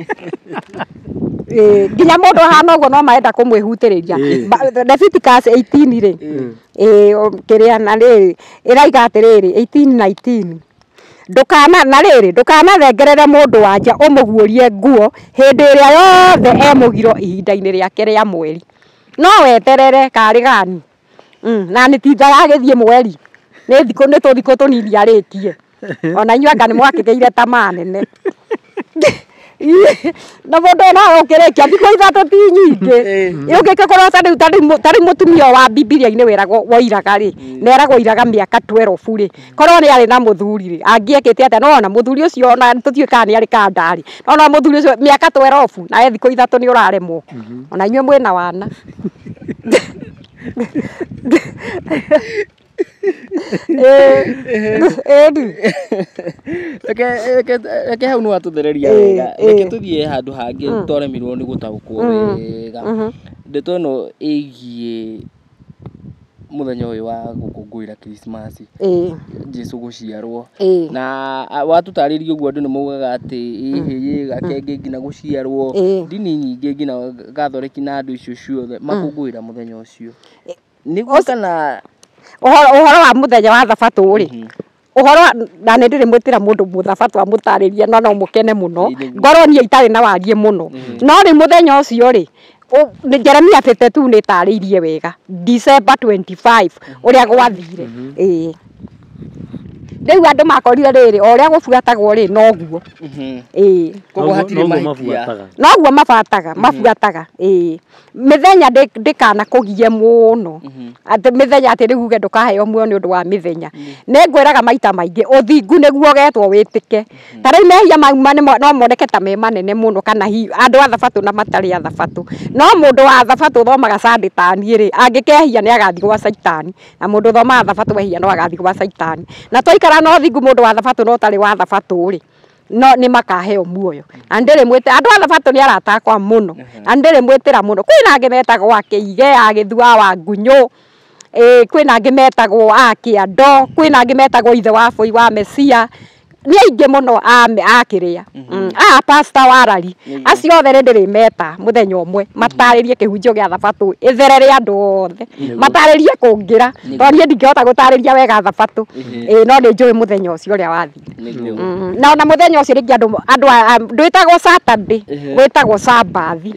nginya mũndũ ahana ũguo no marenda kũmwĩhutĩrĩria Leviticus eighteen rĩ kĩrĩa na rĩrĩ ĩraiga atĩrĩrĩ eighteen nineteen ndũkana na rĩrĩ ndũkanathengerere mũndũ wanja ũmũguũrie nguo hĩndĩ ĩrĩa yothe e mũgiro ihinda-inĩ rĩake rĩa mweri no weterere karĩ gani na nĩ tinda yagĩthiĩ mweri nĩ thikũ nĩ tũthikũ tũnini arĩkie ona inyuĩ anga nĩ mwakĩgĩire tamaa nene na mũndũ no ũkĩrĩkia thikũ ithatũ ti nyingĩ ũngĩkorwo ta rĩu mũtumia wa Bibilia-inĩ weragwo woiraga rĩ neragwo iraga mĩaka twelve rĩ korwo nĩ arĩ na mũthuri rĩ angĩekĩte atĩa no ona mũthuri ũcio ona tũtiũĩ kana nĩ arĩ kandari no ona mũthuri ũcio mĩaka twelve nawe thikũ ithatũ nĩ ũraremwo ona inyuĩ mwĩna wana eh eh Reke reke reke hau no atuthereria wega. Reke tuthie handu hangi twaremirwo ni gutaukwo wega. Ndeto no igie muthenya uyu wa gukungwira Christmas. Eh. Jesu guciarwo. Eh. Na watutaririe uguo andu ni maugaga ati ihi gakenge ngina guciarwo. Ndini nyingi ngina gathoreki na andu icio ciothe makungwira muthenya ucio. Niguo kana uhoro wa muthenya wa thabatũ ri uhoro na nä ndä rä mwä tä ra må ndå må thabatå amutarä ria no no må kene må no ngoro niä itarä na warie må no no rä må thenya å cio rä Jeremia fifty-two nä tarä irie wega December twenty-five å rä a gwathire ä rä u andå makorire rä rä o rä a gå buatagwo rä noguo ä koguo hatirä mahia noguo mabataga mabuataga ä mä thenya ndä kana kå gie må no atä mä thenya atä rä u ge ndå kaheo muoyo nä å ndå wa mä thenya nä ngwä raga maita maingä å thingu nä guo getwo wä tä ke ta rä u mehia mauma no moneke ta me manene må no kana andå a thabatå na matarä a thabatå no må ndå wa thabatå thomaga candä tani rä angä kehia nä agathiä gwa caitani na må ndå thomaga thabatå wehia no agathiä gwa caitani na twaikara no thingu må ndå wa thabatå no tarä wa thabatå rä no nä makaheo muoyo na ndä rä mwä tä andå a thabatå nä aratakwa må no na ndä rä mwä tä ra må no kwä na angä metagwo akä ige agä thua wa ngunyå kwä na angä metagwo akä ando kwä na angä metagwo ithe wa bå wa mecia nä aingä må no akä rä a pasta warari acio othe nä ndä rä meta må thenya å mwe matarä rie kä hunjio gä a thabatå ä therere andå othe matarä rie kå ngä ra tondå niä ndingä hota gå tarä ria wega thabatå no nä njå ä må thenya å cio å rä a wathire na ona må thenya å cio rä ngä andå ndwä tagwo Saturday gwä tagwo Sabbath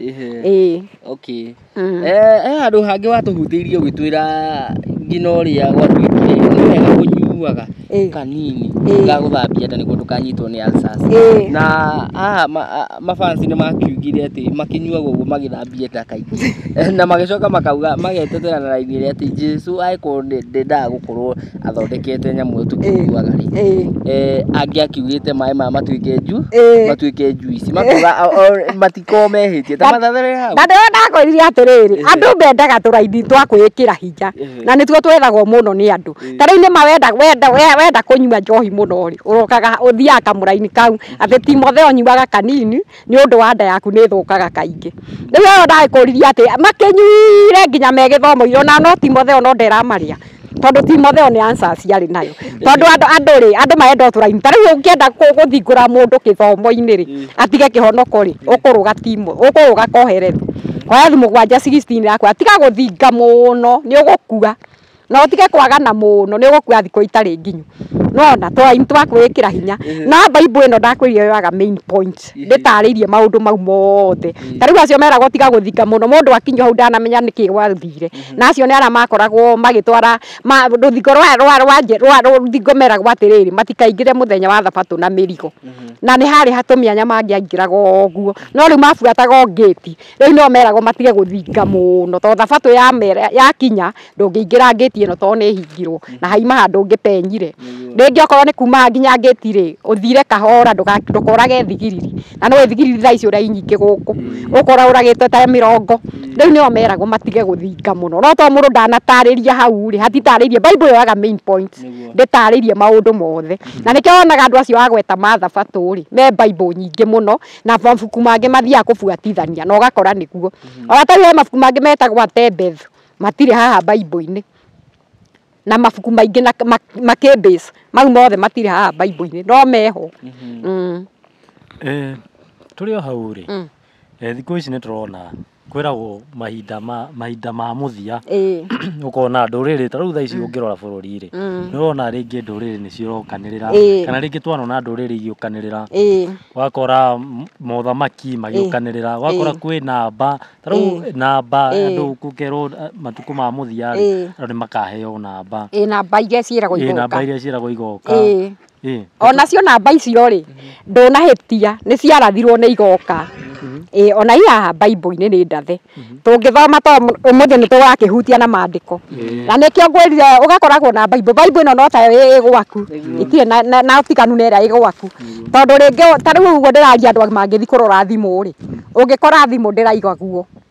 he handå hangä watå huthä irie å gä twä ra ngina å rä a gwatuä kire nä wega kå nyuaga kanini ga gå thambia nda nä guo ndå kanyitwo nä ulcers na haha mafansi nä makiugire atä makinyuaga å guo magä thambia nda kaingä na magä coka makauga magetetera na raini ä rä atä Jesu angäkorwo ndendaga gå korwo athondekete nyamå ä yo tå kinyuaga rä angä akiugä te maä maya matuä ke nju matuä ke njuici makauga matikorwo mehä tie ta mathathere hau na ndä ndakwĩrire atä rä rä andå mendaga tå raini twa kwä kä ra hinya na nä tuo twethagwo må no nä andå ta rä u nä mawenda wenda kå nyua njohi må no rä å rokaga å thiaga kamå raini kau atä Timotheo nyuaga kanini nä å ndå wa nda yaku nä thå kaga kaingä rä u ä yo ndagä kå ririe atä makä nyuire nginya megä thomo iro na no Timotheo no nderamarä a tondå Timotheo nä answers arä nayo tondå andå rä andå marenda tå raini ta rä u å ngä enda gå thingå ra må ndå gä thomo-inä rä atige kä honoko rä å kå rå ga timo å kå rå ga koherethi oya thimå gwanja sixteen yakwa atiga gå thinga må no nä å gå kua no tige kwagana må no nä å gå kua thikå itarä nginyu nona twaini twa kwä kä ra hinya na Bible ĩno ndakwä ria yoaga main point ndä tarä irie maå ndå mau mothe ta rä u acio meragwo tiga gå thinga må no må ndå akinywo hau ndanamenya nä kä gwathire na acio nä arĩa makoragwo magä twara rå thingo rå thingo meragwo atä rä rä matikaingä re må thenya wa thabatå na mä rigo na nä harä hatå mä anya mangä aingä raga å guo no rä u mabuataga ngäti rä u no meragwo matige gå thinga må no tondå thabatå yakinya ndå ngä ingä ra ngäti ä no tondå nä hingirwo na haima handå ngä penyire rĩngĩ okorwo nĩ kuma nginya ngĩti rĩ ũthire kahora ndũkorage thigiriri na no thigiriri thaa ici ũrĩa nyingĩ gũkũ ũkora ũragĩtwo ta mĩrongo rĩu nĩo meragwo matige gũthinga mũno no to mũndũ ndanatarĩria hau rĩ hatitarĩirie Bible yoaga main point ndĩtarĩirie maũndũ mothe na nĩkĩo wonaga andũ acio agweta mathabatũ rĩ me Bible nyingĩ mũno na mabuku mangĩ mathiaga kũbuatithania na ũgakora nĩguo ona tarĩ he mabuku mangĩ metagwo Tebeth matirĩ haha Bible-inĩ na mabuku maingĩ na makĩbase mau mothe matirĩ haha Bible-inĩ no meho eh tũrĩ o hau rĩ thikũ ici nĩ tũrona kwĩragwo mahinda ma mahinda ma mũthia ũkona ndũrĩrĩ ta rĩu thaa ici ũngĩrora bũrũri rĩ nĩ wona rĩngĩ ndũrĩrĩ nĩ cirokanĩrĩra kana rĩngĩ twanona ndũrĩrĩ igĩũkanĩrĩra wakora mothamaki magĩũkanĩrĩra wakora kwĩ namba ta rĩu namba andũ gũkerwo matukũ ma mũthia rĩ andũ nĩ makaheo namba namba iria ciĩragwo igoka namba iria ciĩragwo igoka ona cio namba icio rĩ ndũnahĩtia nĩ ciarathirwo nĩ igoka ĩ ona ihaha Bible-inĩ nĩ ndathe tũngĩthoma to ũmũthĩ nĩ tũgakĩhutia na maandĩko na nĩkĩo ngwĩrire ũgakoragwo na Bible Bible ĩno no tayo ĩ gwaku itirĩ na ũtiganu na ĩrĩa ĩ gwaku tondũ rĩngĩ ta rĩu ũguo ndĩraria andũ mangĩthi kũrora thimũ rĩ ũngĩkora thimũ ndĩraiga guo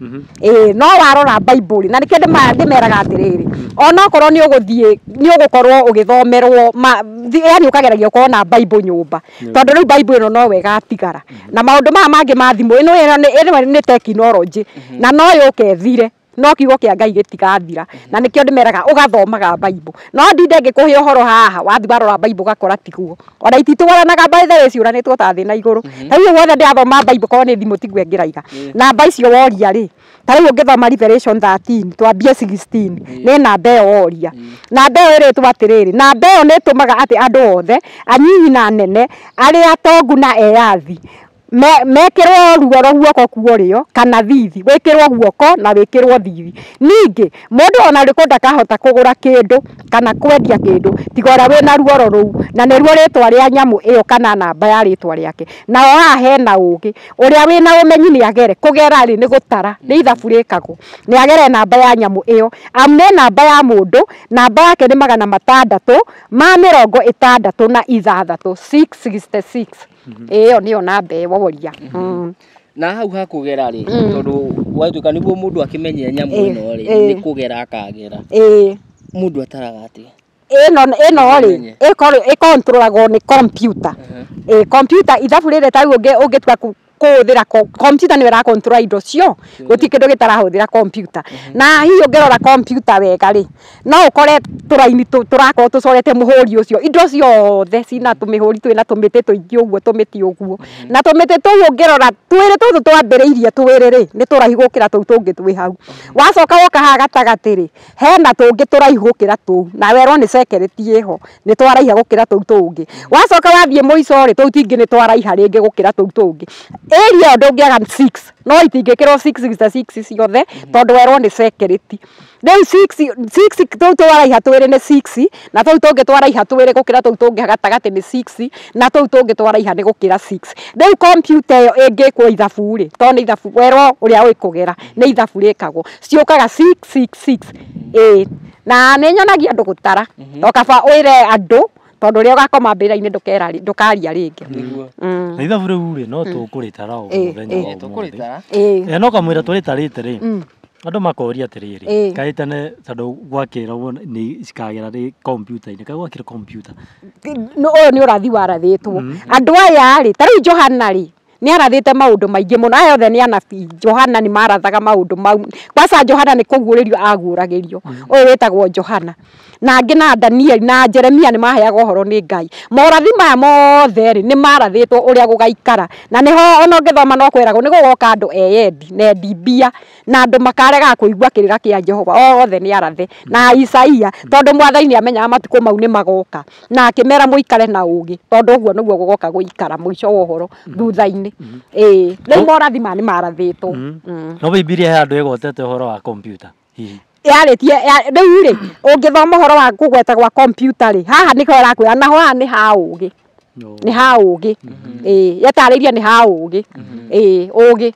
eh no warora Bible na nikende ma ndimeraga atiriri ona korwo ni uguthie ni ugukorwo ugithomerwo yani ukageragio kuona Bible nyumba tondu riu Bible ino no wega atigara na maundu ma mangi ma thimu ino ino ni technology na no yukethire no kiugo kia Ngai gitigathira na nikio ndimeraga ugathomaga Bible no ndinde ngikuhe uhoro haha wathi barora Bible gakora tiguo ona ititwaranaga by the way ciuranitwo ta thina iguru riu wothe ndiathoma Bible ko ni thimu tigwe ngiraiga namba icio woria ri tariu ngithoma Revelation thirteen twambie sixteen ni namba iyo woria namba iyo iri twatiriri namba iyo ni tumaga ati andu othe anyinyi na nene ari atongu na eyathi me mekirwo ruoro guoko kuorio kana thithi wikirwo guoko na wikirwo thithi ningi mundu ona riku ndakahota kugura kindu kana kwendia kindu tigora wina ruoro ruu na ni ruo ritwa ria nyamu iyo kana namba ya ritwa riake na haha hena ugi uria wina umenyi ni agere kugera ri ni gutara ni ithabu rikagwo ni agere namba ya nyamu iyo amne namba ya mundu namba yake ni magana matandatu ma mirongo itandatu na ithathatu six sixty-six iyo niyo namba woria na hau hakugera ri tondu watuika niguo mundu akimenye nyamu ino ri ni kugera akagera eh mundu ataraga ati ino ino ri e controlagwo ni computer eh computer ithabu rire tari ungitua kuthira computer ni wera control indo cio guti kindu gitarahuthira computer na hiyo ngerora computer wega ri no ukore turaini turako tucorete muhuri ucio indo ciothe cina tumihuri twina tumite tuingi uguo tumiti uguo na tumite tu ngerora twire tu twambiriirie twire ri ni turahigukira tu tungi twi hau wacoka woka ha gatagati ri hena tungi turahigukira tu na werwo ni security iho ni twaraiha gukira tu tungi wacoka wathie muico ri tu tingi ni twaraiha ringi gukira tu tungi area ndungiaga six no itingikirwo six sixty-six ciothe tondu werwo ni security riu six six tu twaraiha twire ni six na tu tungi twaraiha twire gukira tu tungi gatagati ni six na tu tungi twaraiha ni gukira six riu computer iyo ingikwo ithabu ri tondu ithabu werwo uria wikugera ni ithabu rikagwo ciukaga six six six eh na ni nyonagia andu gutara okaba wire andu tondu ria ugakoma mbira-ini ndukera ndukaria ringi na ithabu riu ri no tukuritara o muthenya tukuritara eh no kamwira turitarite ri andu makoria atiriri kai tene tondu gwakirwo ni cikagera ri computer-ini kai gwakira computer no ni urathi warathitwo andu aya ri tari Johana ri ni arathite maundu maingi muno aya othe ni anabii Johana ni marathaga maundu mau kwasa Johana ni kuguririo aguragirio uyu wetagwo Johana na ngina Daniel na Jeremia ni maheaga uhoro ni Ngai morathi maya mothe ri ni marathitwo uria gugaikara na niho ona ngithoma no kwiragwo ni gugoka andu eyendi na ndibia na andu makarega kuigua kirira kia Jehova othe ni arathe na Isaia tondu mwathani amenyaga matuko mau ni magoka na akimera muikare na ugi tondu uguo niguo gugoka guikara muico wa uhoro thutha-ini eh riu morathi maya ni marathitwo no Bibilia he andu egotete uhoro wa computer hihi yaritie riu ri ungithoma uhoro wa kugweta gwa computer ri haha niko rakwira na haha ni ha ugi ni ha ugi eh yatariria ni ha ugi eh ugi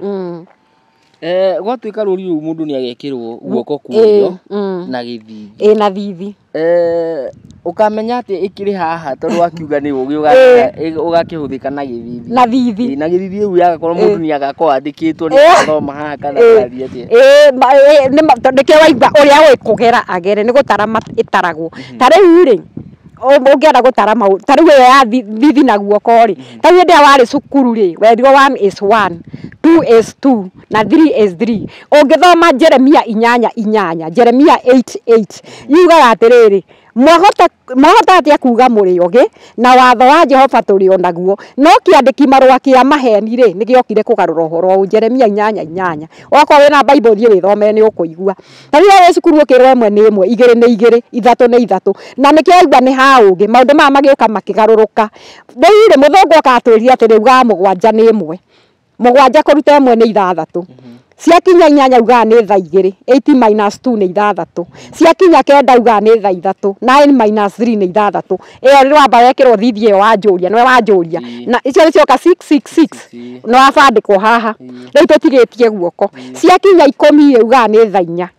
eh gwatuika ruri ru mundu ni agekirwo guoko kuorio na githithi eh na thithi eh ukamenya ati ikiri haha tondu akiuga ni ugi ugakihuthika na githithi na thithi na githithi u yagakorwo mundu ni agakorwo andikitwo ni athoma haha kana aria ati eh ni ndike waigua uria wikugera agere ni gutara itaragwo tariu ri ungienda gutara mau tariu ya thithi na guoko ri tariu ndia wari cukuru ri werirwo one is one two is two na three is three ungithoma Jeremia inyanya inyanya Jeremia eight eight yugaga atiriri mwahota mwahota atia kuga muri oge na watho wa Jehova turi onaguo no kiandiki marwa kia maheni ri nigiokire kugarura uhoro Jeremia inyanya inyanya wakwa wina Bible thie withome ni ukuigua tariu we cukuru ukirwo imwe ni imwe igiri ni igiri ithatu ni ithatu na nikioigua ni ha ugi maundu ma magioka makigaruruka riu ri muthungu akatwirira ati riu ga mugwanja ni imwe mugwanja kuruta imwe ni ithathatu cia kinya inyanya uga ni tha igiri eight minus two ni ithathatu cia kinya kenda uga ni tha ithatu nine minus three ni ithathatu iyo ri wamba wekirwo thithi iyo wanjuria niwe wanjuria na icio ni cioka six six six no abandikwo haha riu tutigitie guoko cia kinya ikumi uga ni tha inya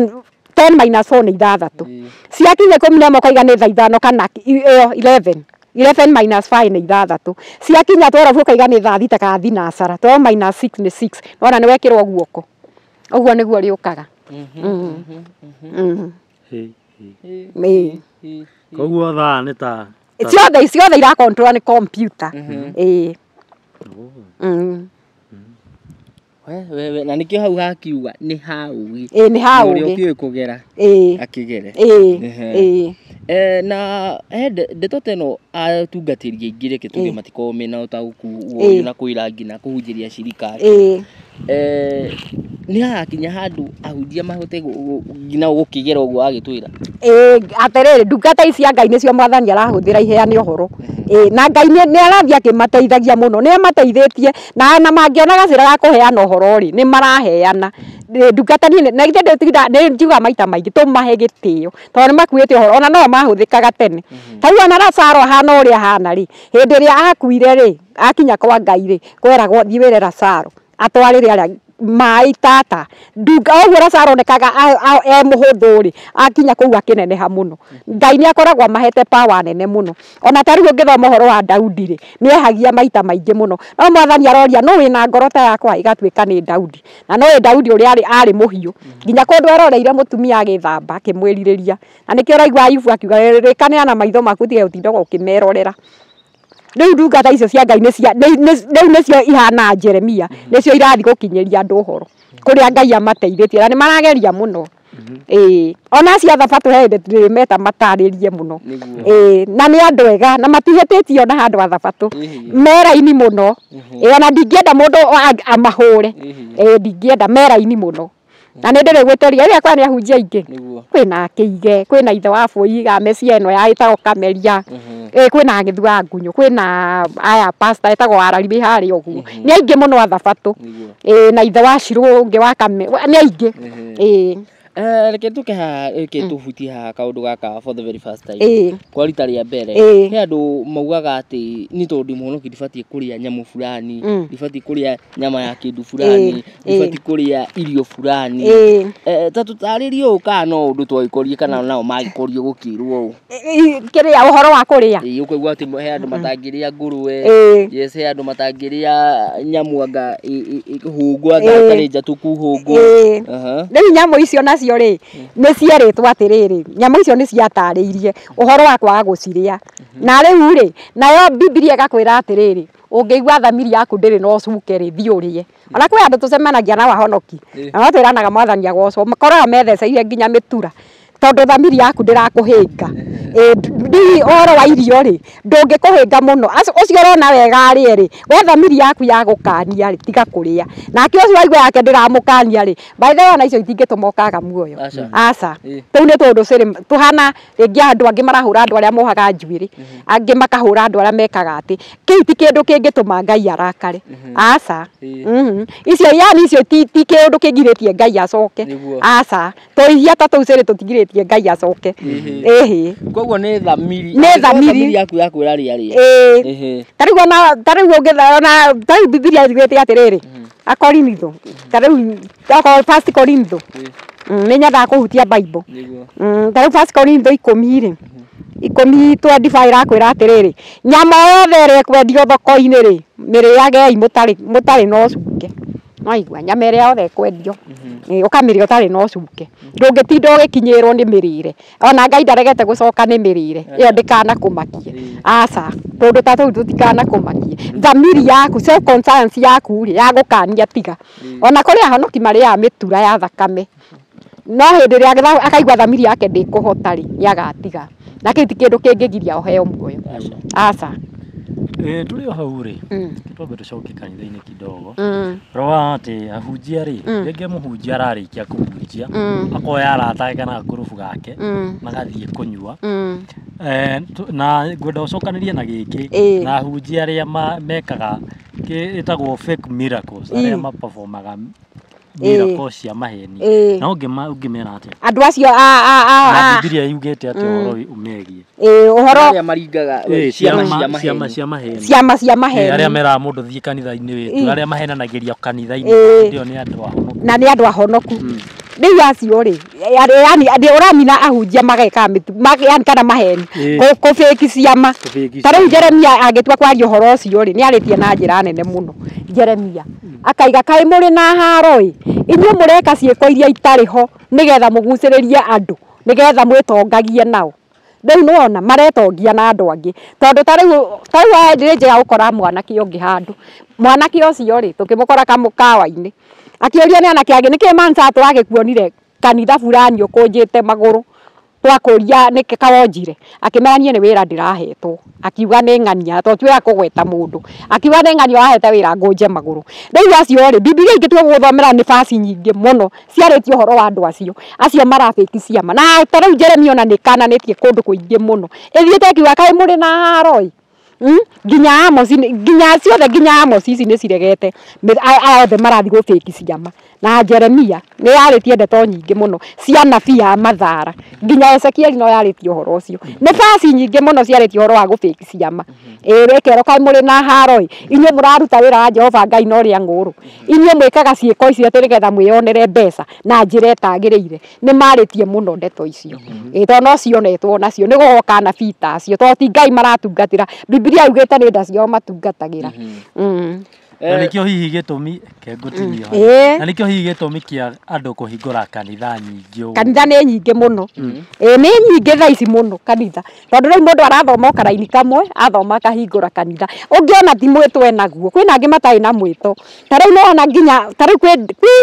ten minus four ni ithathatu cia kinya ikumi na mo kaiga ni tha ithano kana eleven eleven minus five nĩ ithathatũ. Ciakinya twelve ũkaiga nĩ thaa thita kana thinacara. twelve minus six nĩ six. Wona nĩ wekĩrwo guoko. Ũguo nĩguo rĩũkaga. Mhm. Mhm. Ĩĩ. Koguo thaa nĩ ta ciothe ciothe ira control nĩ computer. Ĩĩ. Mhm. Wewe na nikio hau hakiuga ni haugi. Ĩĩ nĩ ha Ũrĩa ũgĩ. ũkĩũĩ kũgera Ĩĩ. akĩgere. Ĩĩ. Ĩĩ. Eh na hende ndeto teno atungatĩri aingĩ reke tuge matiko mena ũtaũku Ĩĩ. na kwĩra ngina kũhunjĩria cirikari. Ĩĩ. Eh nĩ hakinya handũ ahunjia mahote ngina gũkĩgera ũguo agĩtwĩra. Ĩĩ atĩrĩrĩ ndungata ici Ngai nĩcio mwathani arahũthĩra iheane ũhoro. Ĩĩ na Ngai nĩ arathiĩ akĩmateithagia mũno nĩ amateithĩtie na na mangĩona gacĩra ga kũheana ũhoro rĩ nĩ maraheana. Ndungata nĩ na ithe ndĩtinda nĩ njuga maita maingĩ tũmahe gĩtĩo tondũ nĩ makuĩte ũhoro ona no mahũthĩkaga tene. Tarĩu ona Lazaro ahana ũrĩa ahana rĩ hĩndĩ ĩrĩa akuire rĩ akinya kwa Ngai rĩ kweragwo thiĩ wĩre Lazaro atwarĩre arĩa maĩ tata ndunga ũguo Lazaro onekaga e mũhũthũ rĩ akinya kũu akĩneneha mũno. Ngai nĩ akoragwo mahete power nene mũno. Ona tarĩu ũngĩthoma ũhoro wa Daudi rĩ nĩ ehagia maita maingĩ mũno. No mwathani aroria no wĩna ngoro ta yakwa igatuĩka nĩ Daudi. Na no Daudi ũrĩa arĩ mũhiũ. Nginya kũndũ aroreire mũtumia agĩthamba akĩmwĩrirĩria. Na nĩkĩo ũraigua Ayubu akiuga rĩrĩkaneana maitho maku tiga ũtindaga ũkĩmerorera. Rĩu ndungata icio cia Ngai rĩu nĩcio ihana Jeremia nĩcio irathi gũkinyĩria andũ ũhoro kũrĩa Ngai amateithĩtie na nĩ marageria mũno. Ĩĩ ona cia thabatũ he hĩndĩ ndĩrĩmeta matarĩrie mũno. Ĩĩ na nĩ andũ ega na matihĩtĩtie ona handũ wa thabatũ meraini mũno. Ĩĩ ona ndingĩenda mũndũ amahũre. Ĩĩ ndingĩenda meraini mũno. Na nĩ ndĩrĩ gwĩtĩria rĩrĩa kwa nĩ ahunjia aingĩ kwĩna Kĩige kwĩna ithe wa Bũi ga mecia ĩno ya ĩtagwo Kameria. Ĩĩ kwĩna Gĩthua Ngunyu kwĩna aya pastor ĩtagwo Araribi harĩa ũguo nĩ aingĩ mũno a thabatũ. Ĩĩ na ithe wa Shirũ ũngĩ wa Kame nĩ aingĩ. Ĩĩ Eh reke tuke ha reke tuhuti ha kaundu gaka for the very first time. Ĩĩ. Kwa rita rĩa mbere Ĩĩ. he andũ maugaga atĩ nĩ tondũ mũhonoki ndibatiĩ kũrĩa nyamũ fulani, ndibatiĩ kũrĩa nyama ya kĩndũ fulani, ndibatiĩ kũrĩa irio fulani. Eh ta tũtarĩrie ũũ kana no ũndũ twagĩkorie kana nao magĩkorio gũkĩrwo ũũ. Kĩrĩa ũhoro wa kũrĩa. Ĩĩ ũkaigua atĩ he andũ matangĩrĩa ngũrwe. Yes he andũ matangĩrĩa nyamũ anga hũngũ anga tarĩ njatũku hũngũ. Rĩu nyamũ icio nacio rĩ nĩ cierĩtwo atĩrĩrĩ nyamũ icio nĩ ciatarĩirie ũhoro wa kwaga gũcirĩa. Na rĩu rĩ nayo Biblia ĩgakwĩra atĩrĩrĩ ũngĩigua thamiri yaku ndĩrĩ no cuke rĩ thiĩ ũrĩe. Ona kwĩ andũ tũcemanagia na wahonoki na no twĩranaga mwathani agocwo makoraga metheceire nginya mĩtura tondũ thamiri yaku ndĩrakũhĩnga. Ĩĩ ũhoro wa irio rĩ ndũngĩkũhĩnga mũno ũcio ũrona wega rĩ rĩ we thamiri yaku ya gũkania rĩ tiga kũrĩa nake ũcio waigua yake ndĩramũkania rĩ by the way ona icio itingĩtũma ũkaga muoyo. Aca tũu nĩ tũndũ cirĩ tũhana rĩngĩ andũ angĩ marahũra andũ arĩa mohaga njuĩrĩ angĩ makahũra andũ arĩa mekaga atĩ kĩu ti kĩndũ kĩngĩtũma Ngai arakare. Aca icio yani icio ti kĩndũ kĩgirĩtie Ngai acoke. Aca tũihia ta tũu cirĩ tũtigirĩtie Ngai acoke. Ĩhĩ koguo nĩ thamiri nĩ thamiri yaku ya kwĩra rĩa rĩa. Ĩĩ tarĩu ona tarĩu ũngĩthona tarĩu Biblia yugĩte atĩrĩrĩ Akorinitho tarĩu okorwo first Korintho nĩ nyendaga kũhutia Bible. Tarĩu first Korintho ikũmi rĩ ikũmi twenty-five ĩrakwĩra atĩrĩrĩ nyama yothe ĩrĩa ĩkwendio thoko-inĩ rĩ mĩrĩagei mũtarĩ mũtarĩ no cuke. Waigua nyama ĩrĩa yothe ĩkwendio ũkamĩrĩa ũtarĩ no cuke ndũngĩtinda ũgĩkinyĩrwo nĩ mĩrĩre ona Ngai ndaregete gũcoka nĩ mĩrĩre ĩyo ndĩkanakũmakie. Aca tondũ ta tũu tũtikanakũmakie thamiri yaku self conscience yaku rĩ ya gũkania tiga. Ona kũrĩ ahonoki marĩaga mĩtura ya thakame no hĩndĩ ĩrĩa akaigua thamiri yake ndĩkũhota rĩ nĩagatiga na kĩu ti kĩndũ kĩngĩgiria ũheo muoyo. Aca Eh tuli hau rĩ twambe tũcoke kanitha-inĩ kidogo. Roa atĩ ahunjia rĩ rĩngĩ mũhunjia ararĩkia kũhunjia akoya arata ake na gakũrũbu gake magathiĩ kũnyua. Eh na ngwenda ũcokanĩrie na gĩkĩ na ahunjia arĩa mekaga ĩtagwo fake miracles arĩa maperformaga miracles cia maheni na ũngĩmera atĩa andũ acio a a a Biblia yugĩte atĩ ũhoro umegie. Ĩĩ ũhoro arĩa maringaga ciama cia maheni ciama cia maheni arĩa meraga mũndũ thiĩ kanitha-inĩ wĩtu arĩa mahenanagĩria kanitha-inĩ ndio nĩ andũ ahonoku na nĩ andũ ahonoku. Riu acio ri yani andi uramina ahunjia mageka mitu yani kana maheni ko fake ciama tare Jeremia agitua kwaria horo ucio ri ni aritie na njira nene muno Jeremia akaiga kai muri na haro i inyu mureka ciiko iria itari ho nigetha muguciririe andu nigetha mwitongagie nao riu nuona maretongia na andu angi tondu tariu tariu ndire ya gukora mwanaki ungi handu mwanaki ucio ri tukimukora kamukawa-ini akioria ni anake agi niki mansa twagikuonire kanitha fulani ukunjite maguru twakuria niki kawonjire akimeranie ni wira ndirahetwo akiuga ni ng'ania to twira kugweta mundu akiuga ni ng'ania wahete wira ngunje maguru riu acio ri Biblia ingi twaguthomera ni fasi nyingi muno ciaritio horo wa andu acio acio marafiki ciama na tariu Jeremia ona ni kananitie kundu kuingi muno ithiete akiuga kai muri na haroi Mm? Ginya amo ginya ciothe ginya amo cici ni ciregete aothe marathi go fake ciama na Jeremia ni yaritie ndeto nyingi muno cia nabii ya mathara ginya Ezekiel no yaritie horo ucio ni fasi nyingi muno ciaritie horo wa go fake ciama eh rekero kai muri na haroi inyu muraruta wira wa Jehova Ngai no ria nguru inyu mwikaga ciiko icio terigetha mwionere mbeca na njira etagiriire ni maritie muno ndeto icio eh to no cionetwo nacio ni goka nabii ta cio to ti Ngai maratungatira Biblia ugete ni nda cio matungatagira mm na nikio hihi gitumi ke ngutinio na nikio hihi gitumi kia andu kuhingura kanitha nyingi uguo kanitha ni nyingi muno eh ni nyingi thaici muno kanitha tondu ri mundu arathoma karaini kamwe athoma kahingura kanitha ungiona ti mwito enaguo kwina angi matai na mwito tari no ona nginya tari kwi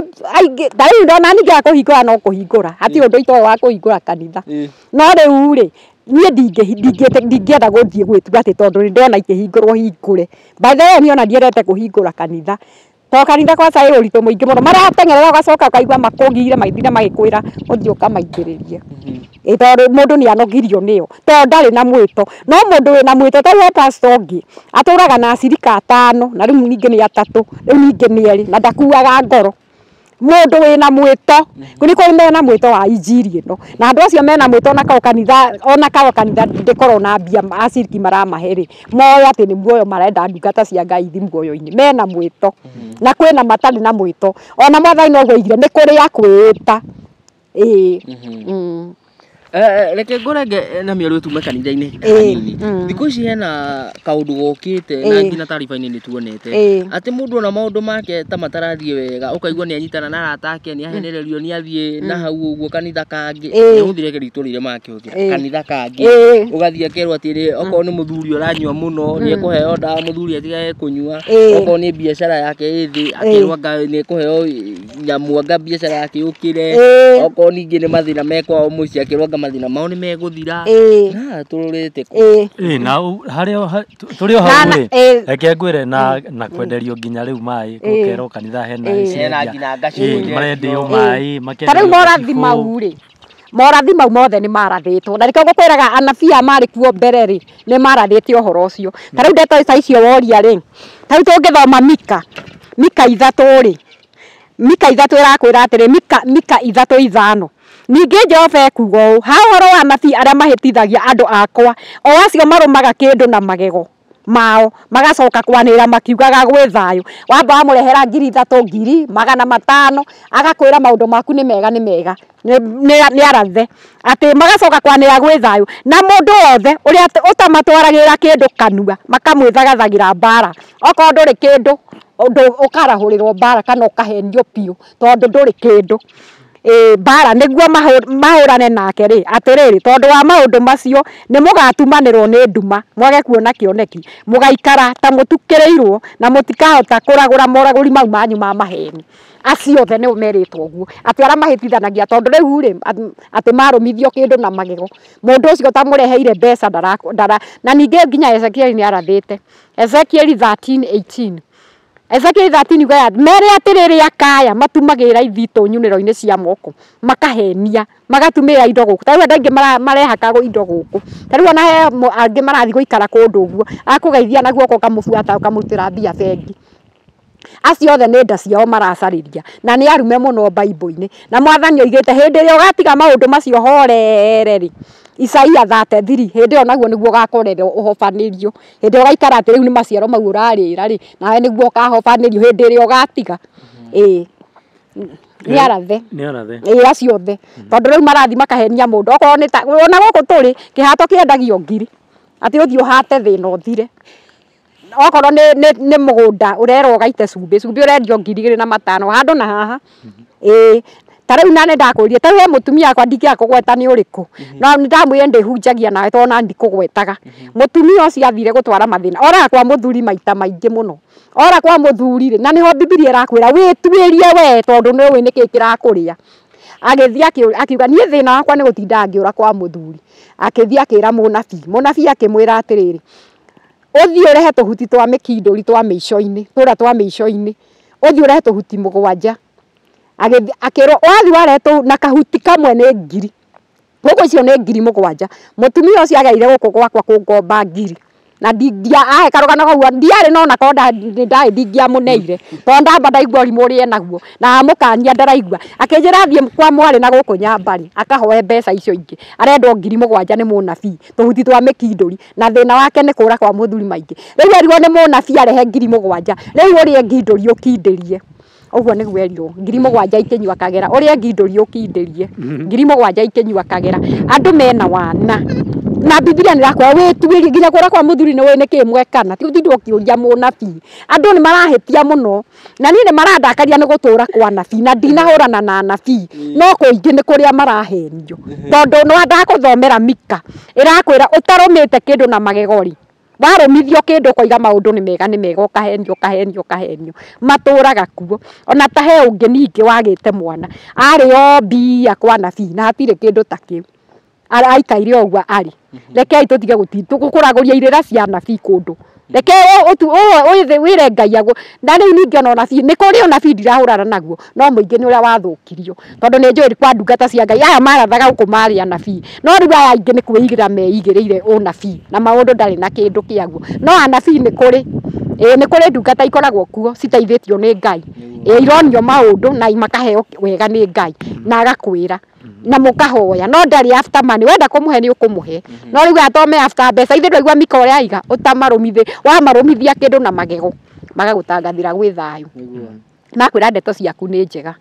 tari ndona ningi kuhingura no kuhingura hati undu ito wa kuhingura kanitha no riu ri nie ndinge ndingete ndingenda guthie gwitua ati tondu ni ndona ikihingurwo hingure by the way ni ona ndierete kuhingura kanitha to kanitha kwa sai uritu muingi muno maratengerera ugacoka ukaigua makugire maithire magikwira uthio kamaingiririe e tondu mundu ni anogirio nio to ndari na mwito no mundu wina mwito ta wa pastor ngi aturaga na acirika atano na riu ningi ni atatu riu ningi ni eri na ndakuaga ngoro mundu wina mwito kuni ko mena mwito wa injiri no na andu acio mena mwito na kao kanitha ona kao kanitha ndikoro na mbia aciriki maramaheri moyo ati ni muoyo marenda ndungata cia Ngai thi muoyo-ini mena mwito na kwina matari na mwito ona mwathani no gweigire ni kuri ya kwita eh mm eh reke ngorenge na miario tume kanitha-ini kanini thikũ ici hena kaundu gokite na ngina taarifa-ini ni tuonete ati mundu ona maundu make ta matarathie wega ukaigua ni anyitana na arata ake ni ahenererio ni athie na hau uguo kanitha kangi ni huthire gerito rire make huthira kanitha kangi ugathie kerwo atiri oko ni muthuri uranyua muno ni ekuheo ndawa muthuri atigae kunyua oko ni biashara yake ithi akirwa Ngai ni ekuheo nyamu anga biashara yake ukire oko ningi ni mathina mekwa o muci akirwa mathina mao ni meguthira na tururite eh na haria turi o hau ri reke ngwire na na kwenderio nginya riu mai gukero kanitha hena hena nginya ngaci marendio mai makenderio tariu morathi mau ri morathi mau mothe ni marathitwo na riko gukwiraga anabia mari kuo mbere ri ni marathite uhoro ucio tariu ndeto ica icio woria ri tariu tungithoma Mika Mika ithatu ri Mika ithatu irakwira atiri Mika Mika ithatu ithano ningi Jehova ekuga u ha horo wa anabii aria mahitithagia andu akwa o acio marumaga kindu na magego mao magacoka kwanira makiugaga gwi thayo wamba amurehera ngiri ithatu ngiri magana matano agakwira maundu maku ni mega ni mega ni arathe ati magacoka kwanira gwi thayo na mundu wothe uria utamatwaragira kindu kanua makamwithagagira mbara oko nduri kindu ukarahurirwo mbara kana ukahenio piu tondu nduri kindu eh bara niguo mahurane nake ri atiriri tondu wa maundu macio ni mugatumanirwo ni nduma mwage kuona kioneki mugaikara ta mutukireirwo na mutikahota kuragura moraguri mau manyu ma maheni acio the ni umeritwo guo ati ara mahitithanagia tondu riu ri ati marumithio kindu na magego mundu ucio ta mureheire mbeca ndara na ninge nginya Ezekiel ni arathite Ezekiel thirteen eighteen Ezekiel thirteen gaya mere atiriri akaya matumagira ithito nyuniro-ini cia moko makahenia magatumira indo guku tariu ndangi marehakago indo guku tariu ona he angi marathi guikara kundu guo akugeithia naguo ko kamubuata kamutira mbia bengi acio othe ni nda ciao maracariria na ni arume muno Bible-ini na mwathani oigite hindi ri ugatiga maundu macio horere ri Isaia thirty-three hindi o naguo niguo gakorero uhofanirio hindi ugaikara ati riu ni maciaro mau urarira ri nawe niguo ukahofanirio hindi ri ugatiga eh nĩ arathe nĩ arathe ĩ acio othe tondũ rĩu marathi makahenia mũndũ okorwo nĩ ta ona gũkũ tũrĩ kĩhato kĩendagio ngiri atĩ ũthiĩ ũhate thĩna ũthire okorwo nĩ nĩ mũgũnda ũrerwo gaite cumbĩ cumbĩ ũrendio ngiri igĩrĩ na matano handũ na haha ĩ tarĩu nane ndakũria tarĩu he mũtumia akwa ndingĩaga kũgweta nĩ ũrĩkũ no ndamwĩre ndĩhunjagia nawe tondũ na ndikũgwetaga mũtumia ũcio athire gũtwara mathĩna oraga kwa mũthuri maita maingĩ mũno ora kwa mũthuri rĩ na nĩho Bibilia ĩrakwĩra wĩtuĩrie we tondũ nĩ ũĩ nĩkĩ kĩrakũrĩa agĩthiĩ akiuga niĩ thĩna wakwa nĩ gũtinda ngĩũra kwa mũthuri akĩthiĩ akĩra mũnabii mũnabii akĩmwĩra atĩrĩrĩ ũthiĩ ũrehe tũhuti twa mĩkindũri twa mĩico-inĩ tũra twa mĩico-inĩ ũthiĩ ũrehe tũhuti mũgwanja akĩrwo wathi warehe na kahuti kamwe nĩ ngiri gũkũ icio nĩ ngiri mũgwanja mũtumia ũcio ageire gũkũ gwakwa kũngomba ngiri na ndingia ahe karũgano kau ndiarĩ no nakorwo ndaĩ ndingiamũneire tondũ ndamba ndaigua ũrimũ ũrĩa naguo na amũkania ndaraigua akĩnjĩra thiĩ kwa mwarĩ na gũkũ Nyambarĩ akahoe mbeca icio ingĩ arendwo ngiri mũgwanja nĩ mũnabii tũhuti twa mĩkindũri na thĩna wake nĩ kũũra kwa mũthuri maingĩ rĩu erirwo nĩ mũnabii arehe ngiri mũgwanja rĩu ũrĩe ngindũri ũkindĩrie ũguo nĩguo erirwo ngiri mũgwanja ikĩnyua kagera ũrĩe ngindũri ũkindĩrie ngiri mũgwanja ikĩnyua kagera andũ mena wana na Bibilia nĩ ĩrakwĩra wĩtuĩrie nginya kũũra kwa mũthuri nĩ ũĩ nĩkĩ mwekana ti ũtinde ũkĩũria mũnabii andũ nĩ marahĩtia mũno na niĩ nĩ marandakaria nĩ gũtũũra kwa nabii na ndinahũrana na nabii no kũingĩ nĩ kũrĩa marahenio tondũ nĩ ndakũthomera Mika ĩrakwĩra ũtarũmĩte kĩndũ na magegori warũmithio kĩndũ koiga maũndũ nĩ mega nĩ mega ũkahenio ũkahenio ũkahenio matũũraga kuo ona ta he ũngĩ ningĩ wagĩte mwana arĩ o mbia kwa nabii na hatirĩ kĩndũ ta kĩu aikaire ũguo arĩ rekei tũtige gũkũragũria irĩra cia nabii kũndũ reke wĩre Ngai agwo na rĩu ningĩ ona nabii nĩ kũrĩ nabii ndirahũrana naguo no mũingĩ nĩ ũrĩa wathũkirio tondũ nĩ njũĩ kwa ndungata cia Ngai aya marathaga gũkũ marĩ anabii no rĩu aya aingĩ nĩ kwĩigĩra meigĩrĩire ũnabii na maũndũ ndarĩ na kĩndũ kĩaguo no anabii nĩ kũrĩ ĩĩ nĩ kũrĩ ndungata ikoragwo kuo citeithĩtio nĩ Ngai ĩĩ ironio maũndũ na makaheo wega nĩ Ngai na agakwĩra na mũkahoya no ndarĩ after money wenda kũmũhe nĩ ũkũmũhe no rĩu atome after mbeca ithe ndwaigua Mika ũrĩa aiga ũtamarũmithie wamarũmithia kĩndũ na magego magagũtangathĩra gwĩ thayũ nakwĩra ndeto ciaku nĩ njega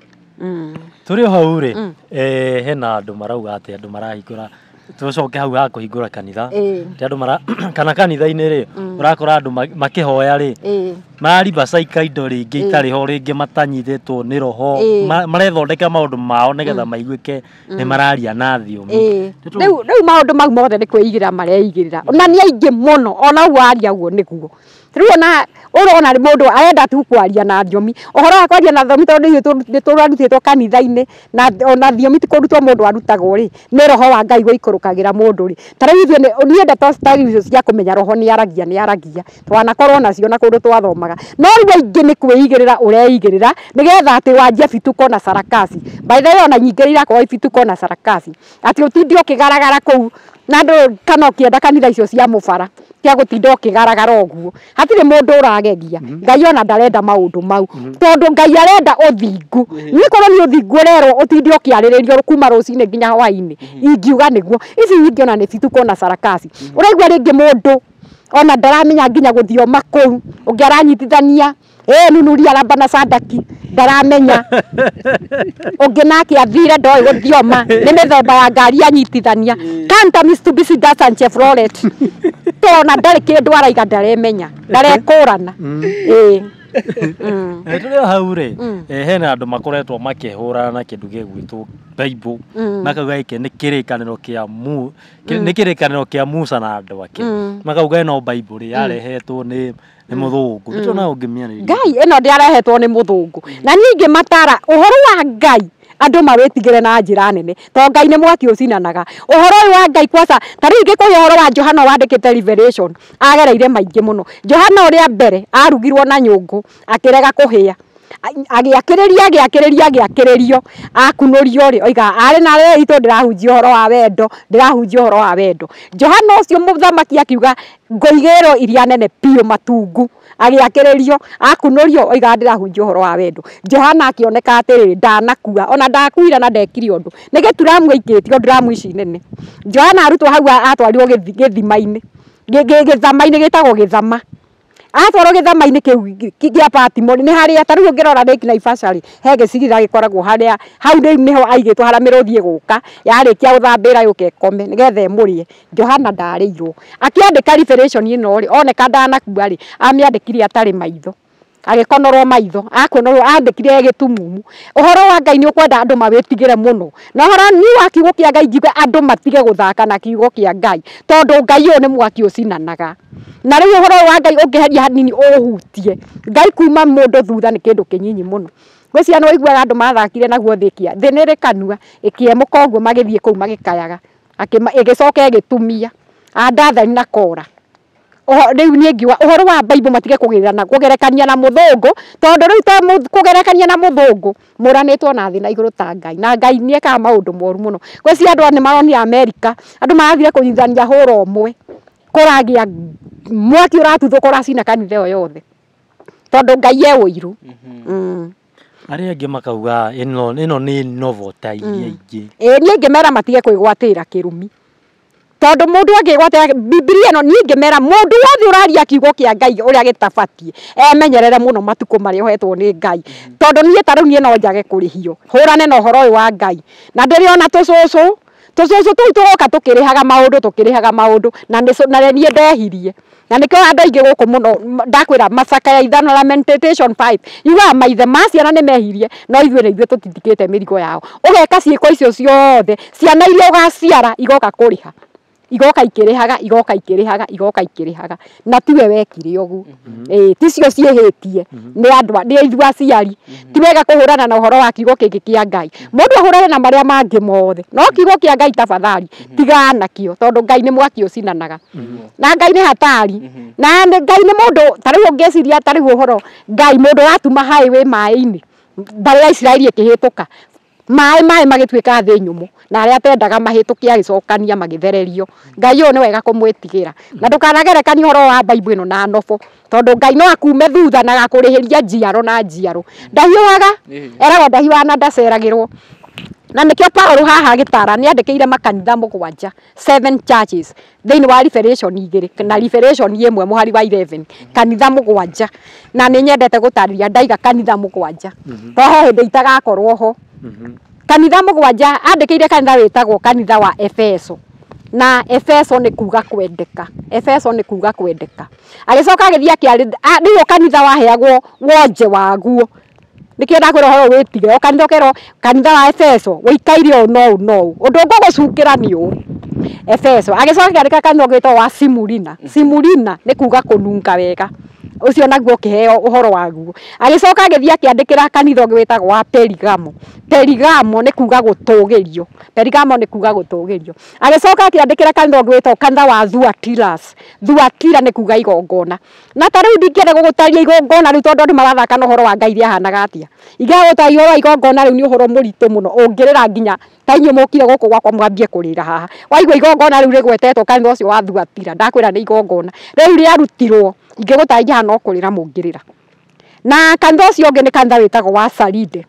tũrĩ o hau rĩ hena andũ marauga atĩ andũ marahingũra tũcoke hau ha kũhingũra kanitha ti andũ mara kana kanitha-inĩ rĩ ũrakora andũ makĩhoya rĩ mararibacaika indo rĩngĩ itarĩ ho rĩngĩ matanyithĩtwo nĩ roho marethondeka maũndũ mao nĩgetha maiguĩke nĩ mararia na thiomi rĩu maũndũ mau mothe nĩ kwĩigĩra mareigĩrĩra na nĩ aingĩ mũno ona ũguo aria guo nĩguo rĩu ona ũrona mũndũ arenda tu kwaria na thiomi ũhoro wa kwaria na thiomi tondũ nĩ tũrarutĩtwo kanitha-inĩ na ona thiomi ti kũrutwo mũndũ arutagwo rĩ nĩ roho wa Ngai gũikũrũkagĩra mũndũ rĩ ta rĩu ithuĩ niĩ ndeto icio cia kũmenya roho nĩ aragia nĩ aragia twanakorwo nacio na kũndũ twathomaga no rĩu aingĩ nĩ kwĩigĩrĩra ũreigĩrĩra nĩgetha atĩ wanjie bituko na sarakasi by the way ona nyingĩ irakorwo ibituko na sarakasi atĩ ũtinde ũkĩgaragara kũu na andũ kana ũkĩenda kanitha icio cia mũbara kĩa gũtinda ũkĩgaragara ũguo hatirĩ mũndũ ũragegia Ngai ona ndarenda maũndũ mau tondũ Ngai arenda ũthingu nĩ korwo nĩ ũthingu ũrerwo ũtinde ũkĩarĩrĩrio kuma rũcinĩ nginya hwaĩ-inĩ ingiuga nĩguo ici nyingĩ ona nĩ bituko na sarakasi ũraigua rĩngĩ mũndũ ona ndaramenya nginya gũthioma kũu ũngĩ aranyitithania ĩĩ nunuria ramba na Sadaki ndaramenya ũngĩ nake athire ndoĩ gũthioma nĩ mĩthemba ya ngari anyitithania kanta Mitsubishi Datsun Chevrolet tona ndarĩ kĩndũ araiga ndaremenya ndarekũrana ĩĩ tũrĩ hau rĩ hena andũ makoretwo makĩhũrana na kĩndũ gĩgwĩtwo Bible makauga gĩkĩ nĩ kĩrĩkanĩro kĩa mu nĩ kĩrĩkanĩro kĩa Musa na andũ ake makauga ĩno Bible rĩ yarehetwo nĩ nĩ mũthũngũ ndĩrona ũngĩmĩarĩria Ngai ĩno ndĩarehetwo nĩ mũthũngũ na ningĩ matara ũhoro wa Ngai andũ mawĩtigĩre na njĩra nene to Ngai nĩ mwaki ũcinanaga ũhoro ũyũ wa Ngai kwanza ta rĩngĩ kũrĩ ũhoro wa Johana wandĩkĩte Revelation agereire maingĩ mũno Johana ũrĩa mbere arugirwo na nyũngũ akĩrega kũhĩa agĩakĩrĩria agĩakĩrĩria agĩakĩrĩrio akunũrio rĩ oiga arĩ na rĩrĩ itũ ndĩrahunjia ũhoro wa wendo ndĩrahunjia ũhoro wa wendo Johana ũcio mũthamaki akiuga ngoigĩrwo iria nene piũ matungu agĩakĩrĩrio akunũrio oiga ndĩrahunjia ũhoro wa wendo Johana akĩoneka atĩrĩ ndanakua ona ndakuire na ndekire ũndũ nĩ gĩturamu aikĩtio nduramu ici nene Johana arutwo hau atwarirwo gĩthima-inĩ gĩthama-inĩ gĩtagwo gĩthama atwarwo gĩthama-inĩ kĩu gĩa Patmos nĩ harĩa ta rĩu ũngĩrora Lake Naivasha rĩ he gĩcigĩrĩra gĩkoragwo harĩa hau rĩu nĩho aigĩtwo harĩa mĩrũthi ĩgũka yarĩkia gũthambĩra yũke ĩkome nĩgetha ĩmũrĩe. Johana ndarĩirwo akĩandĩka revelation ĩno rĩ oneka ndanakua rĩ amĩandĩkire atarĩ maitho agĩkonorwo maitho akuonorwo andĩkire gĩtumumu. Ũhoro wa Ngai nĩ ũkwenda andũ mawĩtigĩre mũno na ũhoro nĩ wa kiugo kĩa Ngai ngiuga andũ matige gũthaka na kiugo kĩa Ngai tondũ Ngai ũyũ nĩ mwaki ũcinanaga. Na rĩu ũhoro wa Ngai ũngĩheria hanini ũhutie Ngai kuma mũndũ thutha nĩ kĩndũ kĩnyinyi mũno. Gwĩciria nĩ ũiguaga andũ mathakire naguo thĩkia thĩ nĩ rĩkanua ĩkĩemũka ũguo magĩthiĩ kũu magĩkayaga ĩgĩcoka ĩgĩtumia Dathani na Kora. Rĩu niĩ ngiuga ũhoro wa Bible matige kũgererana kũgerekania na mũthũngũ tondũ rĩu ta kũgerekania na mũthũngũ mũranĩtwo na thĩ na igũrũ ta Ngai na Ngai nĩ ekaga maũndũ moru mũno. Gwĩciria andũ nĩ maronire Amerika andũ marathire kũnyithania hũra ũmwe kũragĩa mwaki ũratuthũka ũracina kanitha ĩyo yothe tondũ Ngai e ũiru. Arĩa angĩ makauga ĩno ĩno nĩ novel ta iria ingĩ. Ĩĩ niĩ ngĩmera matige kwĩgwatĩra kĩrumi tondũ mũndũ angĩgwatĩra Biblia ĩno niĩ ngĩmera mũndũ wothe ũraria kiugo kĩa Ngai ũrĩa gĩtabatie emenyerere mũno matukũ marĩa ohetwo nĩ Ngai tondũ niĩ ta rĩu niĩ no njage kũrĩhio hũrane na ũhoro ũyũ wa Ngai na ndĩrĩ ona tũcũcũ tũcũcũ tũu tũgoka tũkĩrĩhaga maũndũ tũkĩrĩhaga maũndũ na niĩ ndehirie na nĩkĩo andũ aingĩ gũkũ mũno ndakwĩra Macaka ya ithano Lamentation five yugaga maithe ma ciana nĩ mehirie no ithuĩ nĩ ithuĩ tũtithikĩte mĩrigo yao ũgeka ciĩko icio ciothe ciana iria ũgaciara igoka kũrĩha igoka ikĩrĩhaga igoka ikĩrĩhaga igoka ikĩrĩhaga na tiwe wekire ũguo. Eh ticio ciĩhĩtie nĩ andũ nĩ ithuĩ aciari ti wega kũhũrana na ũhoro wa kiugo kĩngĩ kĩa Ngai mũndũ ahũrane na marĩa mangĩ mothe no kiugo kĩa Ngai tafadhali tigana nakĩo tondũ Ngai nĩ mwaki ũcinanaga na Ngai nĩ hatari na Ngai nĩ mũndũ ta rĩu ũngĩciria ta rĩu ũhoro Ngai mũndũ watuma highway maĩ-inĩ mbere ya Isiraeli ĩkĩhĩtũka maĩ maĩ magĩtuĩka thĩ nyũmũ na arĩa atendaga mahĩtũkia agĩcokania magĩthererio. Ngai ũyũ nĩ wega kũmwĩtigĩra na ndũkanagerekanie ũhoro wa Bible ĩno na nobo tondũ Ngai no akume thutha na agakũrĩhĩria njiaro na njiaro ndahiũhaga eragwo ndahiũhaga na ndaceragĩrwo. Na nĩkĩo Paul haha gĩtara nĩ andĩkĩire makanitha mũgwanja seven churches thĩinĩ wa Revelation igĩrĩ na Revelation ĩmwe mũhari wa eleven kanitha mũgwanja na nĩ nyendete gũtarĩria ndaiga kanitha mũgwanja toho hĩndĩ itagakorwo ho. Kanitha mũgwanja andĩkĩire kanitha wĩtagwo kanitha wa Efeso na Efeso nĩ kuga kwendeka Efeso nĩ kuga kwendeka agĩcoka agĩthiĩ akĩarĩria rĩu kanitha waheagwo wonje waguo nĩkĩo ndakwĩra ũhoro wĩtige o kanitha ũkerwo kanitha wa Efeso wĩikaire ũũ no ũũ no ũũ ũndũ ũngĩgũcukĩra nĩ ũũ. Efeso agĩcoka akĩandĩka kanitha wĩtagwo wa Simurina Simurina nĩ kuga kũnunga wega ucio naguo kĩheo ũhoro waguo. Agĩcoka agĩthiĩ akĩandĩkĩra kanitha ũngĩ wĩtagwo wa Perigamo Perigamo nĩ kuga gũtũgĩrio Perigamo nĩ kuga gũtũgĩrio. Agĩcoka akĩandĩkĩra kanitha ũngĩ wĩtagwo kanitha wa Thuatiras Thuatira nĩ kuga igongona na ta rĩu ndingĩenda gũgũtarĩria igongona rĩu tondũ andũ marathaka na ũhoro wa Ngai iria ahanaga atĩa ingĩgũtarĩria ũhoro wa igongona rĩu nĩ ũhoro mũritũ mũno ũngĩrĩra nginya ta inyuĩ mũkire gũkũ gwakwa mwambie kũrĩra haha waigua igongona rĩu rĩgwetetwo kanitha ũcio wa Thuatira ndakwĩra nĩ igongona rĩu rĩarutirwo ingĩgũtarĩria haha no kũrĩra mũngĩrĩra. Na kanitha ũcio ũngĩ nĩ kanitha wĩtagwo wa Saride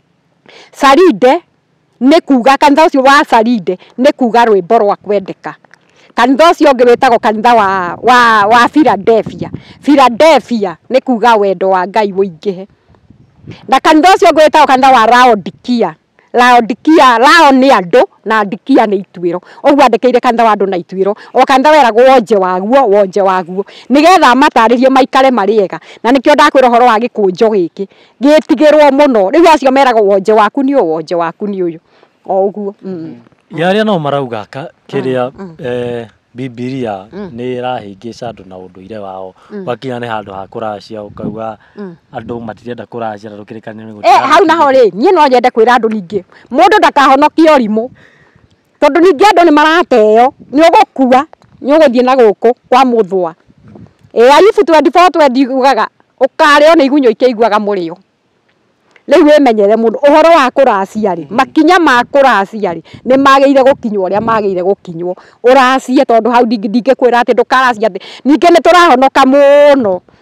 Saride nĩ kuga kanitha ũcio wa Saride nĩ kuga rwĩmbo rwa kwendeka. Kanitha ũcio ũngĩ wĩtagwo kanitha wa wa wa Philadelphia Philadelphia nĩ kuga wendo wa Ngai wũingĩhe. Na kanitha ũcio ũngĩ wĩtagwo kanitha wa Laodikia Laodikia Lao nĩ andũ na Dikia nĩ ituĩro ũguo andĩkĩire kanitha wa andũ na ituĩro o kanitha weragwo wonje waguo wonje waguo nĩgetha matarĩrie maikare marĩega na nĩkĩo ndakwĩra ũhoro wa gĩkũnjo gĩkĩ gĩtigĩrwo mũno rĩu acio meragwo wonje waku nĩ ũyũ wonje waku nĩ ũyũ o ũguo. Yarĩa no marauga kĩrĩa eh Biblia nĩ ĩrahĩngĩca andũ na ũndũire wao wakinya nĩ handũ ha kũracia ũkauga andũ matirenda kũracia na rũkĩrĩkanĩro nĩ gũtirĩ. Eh hau naho rĩ niĩ no nyende kwĩra andũ ningĩ mũndũ ndakahonokie ũrimũ tondũ ningĩ andũ nĩ marateo nĩ ũgũkua nĩ ũgũthiĩ na gũkũ kwa mũthwa. Eh Ayubu twenty-four twenty ugaga ũkarĩo nĩ igunyũ ikĩiguaga mũrĩo. Rĩu wĩmenyere mũno ũhoro wa kũracia rĩ makinya ma kũracia rĩ nĩ magĩrĩire gũkinywo ũrĩa magĩrĩire gũkinywo ũracie tondũ hau ndingĩkwĩra atĩ ndũkaracia atĩ ningĩ nĩ tũrahonoka mũno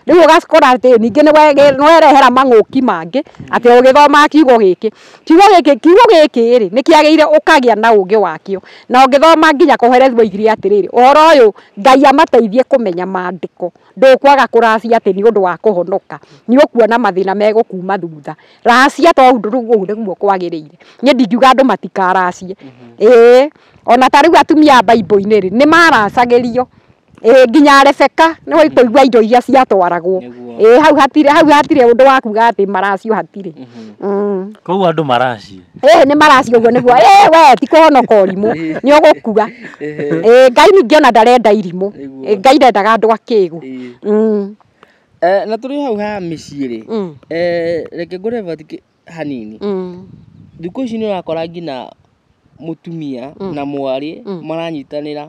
riu ugakora ati ninge ni werehera mang'uki mangi ati ugithoma kiugo giki kiugo giki kiugo giki ri nikiageire ukagia na ungi wakio na ugithoma nginya kuherethwo igiri atiriri uhoro uyu Ngai amateithie kumenya maandiko ndukwaga kuracia ati ni undu wa kuhonoka ni ukuona mathina megukuma thutha racia to undu rugu niguo kwagiriire nie ndingiuga andu matikaracie eh ona tariu atumia Bible-ini ri ni maracagirio eh nginya Rebeka ni waikuigua indo iria ciatwaragwo eh hau hatire hau hatire undu wa kuga ati maracio hatire mm koguo andu maracie eh ni maracio uguo niguo eh we ti kuhonoka urimu ni ugukua eh Ngai ningi ona ndarenda irimu Ngai ndendaga andu akigu mm eh na turi hau ha micii ri eh reke ngore vatiki hanini mm thiku ici ni urakora ngina mutumia na mwari maranyitanira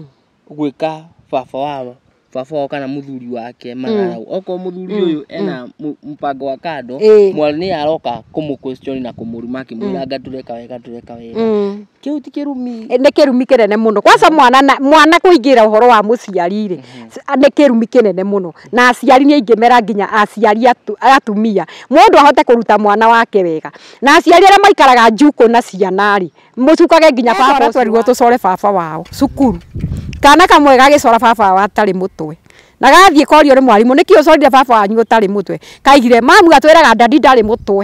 gwika baba wao baba wao kana muthuri wake mararau oko muthuri uyu ena mpango wa kando mwari ni aroka kumu question na kumuruma kimwira ngatureka wega tureka wega kiu ti kirumi ni kirumi kinene muno kwanza mwana mwana kuingira uhoro wa muciari ri ni kirumi kinene muno na aciari ni ingimera nginya aciari atumia mundu ahote kuruta mwana wake wega na aciari aria maikaraga njuku na ciana ri mucukage nginya baba twarirwo tucore baba wao cukuru kana kamwe gagicora baba wa atari mutwe na gathie korio ri mwarimu niki ucorire baba wanyu utari mutwe kaigire mamu atwiraga ndadi ndari mutwe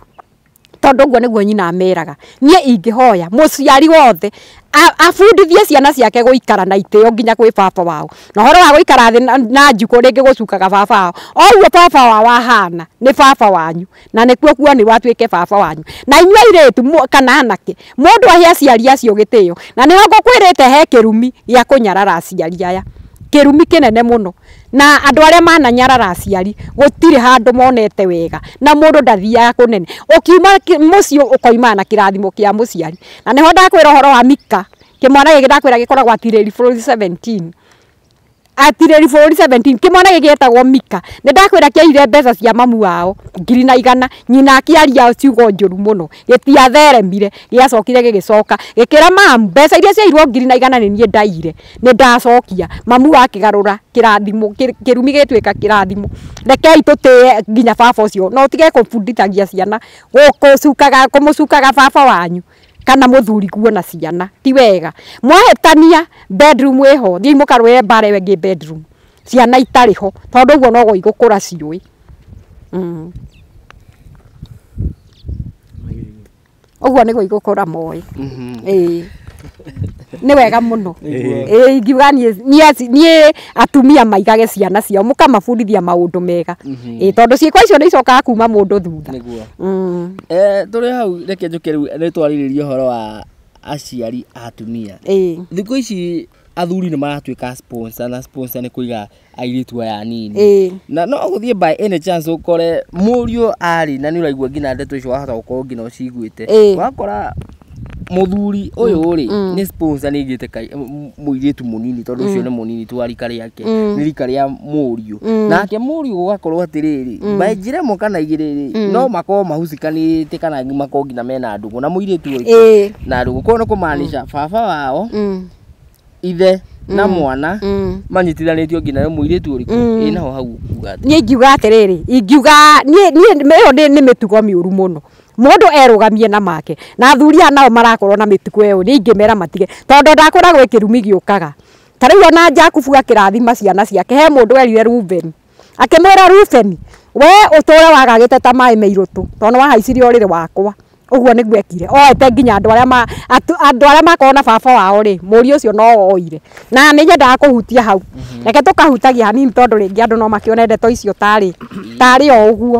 tondu guo niguo nyina ameraga nie ingihoya muciari wothe afundithie ciana ciake guikara na iteo nginya kwi baba wao na horo wa guikara thi na njuko ringi gucukaga baba wao oguo baba wao wahana ni baba wanyu na nikuo kuo ni watwike baba wanyu na inyua iretu kana anake mundu ahe aciari acio gitio na niho ngukwirite he kirumi gia kunyarara aciari aya kirumi kinene muno na andu aria mananyarara aciari gutire handu monete wega na mundu ndathiaga kunene ukiuma mucio ukoima na kirathimo kia muciari na niho ndakwira horo wa Mika kimwana giki ndakwira gikoragwo atiriri four seventeen atiriri four seventeen kimwana giki getagwo Mika ni ndakwira kiaire mbeca cia mamu wao ngiri na igana nyina akiaria ciugo njuru muno gitiatheremire giacokire gigicoka gikira mamu mbeca iria ciairwo ngiri na igana ni nie ndaire ni ndacokia mamu wake garura kirathimo kirumi gitwika kirathimo rekei tutie nginya baba ucio no tige kubundithagia ciana gukucukaga kumucukaga baba wanyu kana muthuri kuona ciana ti wega mwahetania bedroom eho thii mukarwe bare wengi bedroom ciana itariho tondu guo no go igukura ciui mm oguo ni go igukura moi eh ni wega muno eh ngiuga nie nie atumia maigage ciana ciao mukamabundithia maundu mega eh tondu ciikwa icio ni icokaga kuma mundu thutha mm eh turi hau reke njuke riu ni twariririe horo wa aciari atumia eh thiku ici athuri ni maratwika sponsor na sponsor ni kuiga airitu aya nini na no guthie by any chance ukore murio ari na ni uraigua ngina ndeto icio wahota gukorwo ngina uciguite wakora muthuri uyu ri ni sponsor ni igite kai muiritu munini tondu ucio ni munini tu arika riake ni rika ria murio nake murio gugakorwo atiriri by njire mo kana igiriri no makorwo mahucikanite kana makorwo ngina mena ndugu na muiritu uri na ndugu kono no kumaanisha baba wao ithe na mwana manyitithanitio ngina muiritu uriku ina ho hau kuga nie ngiuga atiriri ingiuga nie nie meyo ni mitugo miuru muno mundu erugamie na make na athuria nao marakorwo na mitugo eyo ni ingimera matige tondu ndakora gwe kirumi giukaga tariu ona Jakubu akirathima ciana ciake he mundu erire Ruben akimwira Ruben we utore wagagite ta mai meirutu tondu wahaicirie orire wakwa uguo ni gwekire oete nginya andu aria ma andu aria makona baba wao ri muri ucio no oire na ni nyendaga kuhutia hau reke tukahutagia hanini tondu ringi andu no makione ndeto icio tari tari o uguo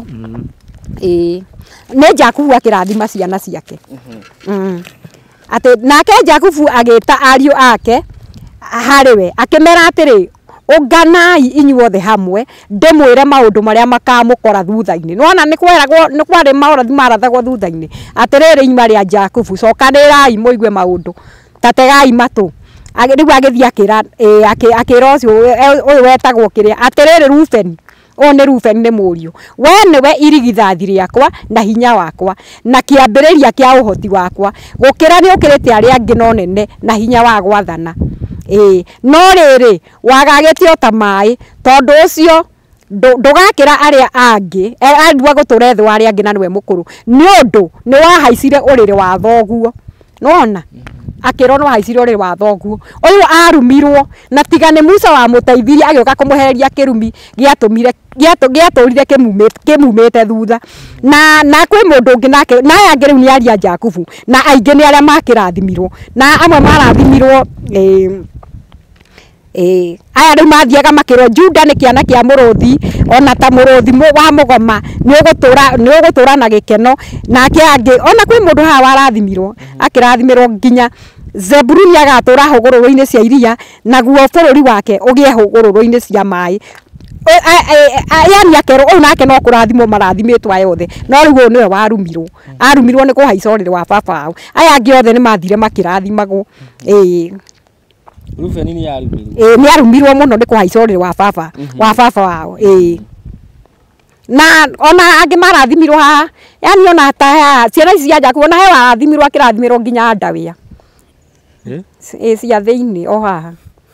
eh ne Jakubu akirathima ciana ciake mm ate nake Jakubu agita ariu ake hariwe akimera atiri uganai inyuothe hamwe ndemwire maundu maria makamukora thutha-ini nona ni kweragwo ni kwari maurathi marathagwo thutha-ini atiriri inyuma ria Jakubu cokanirai muigue maundu tategai matu riu agithia akira akira ucio uyu wetagwo kiria atiriri Ruben o ni Ruben ni murio we niwe irigithathi riakwa na hinya wakwa na kiambiriria kia uhoti wakwa gukira ni ukirite aria angi no nene na hinya wa gwathana eh no riri wagagitio ta mai tondu ucio ndugakira aria angi andua gutura thwa aria angi na niwe mukuru ni undu ni wahaicire uriri wa thoguo nona akiro no haicire uriri wa thoguo uyu arumirwo na tigane Musa wa muteithiria agioka kumuhereria kirumi giatumire giatu giaturire kimumite kimumite thutha na na kwi mundu ungi nake na yangi riu ni aria Jakubu na aingi ni aria makirathimirwo na amwe marathimirwo eh Eh, aya riu mathiaga makirwo Juda ni kiana kia muruthi ona ta muruthi wa mugoma ni ugutura ni ugutura na gikeno na kiangi ona kwi mundu ha warathimirwo akirathimirwo nginya Zebuluni agatura hugururu-ini cia iria naguo bururi wake ugie hugururu-ini cia mai yani akero uyu nake no kurathimo marathimitwo ayothe no riu niwe warumirwo arumirwo ni kuhaica uriri wa baba au aya angi othe ni mathire makirathimagwo eh Rubeni ni yarumirwo. Eh ni arumirwo muno ni kuhaica uriri wa baba wa baba wao eh na ona angi marathimirwo ha yani ona ta ciana ici cia Jakubu ona he warathimirwo akirathimirwo nginya ndawia eh eh cia thiini o haha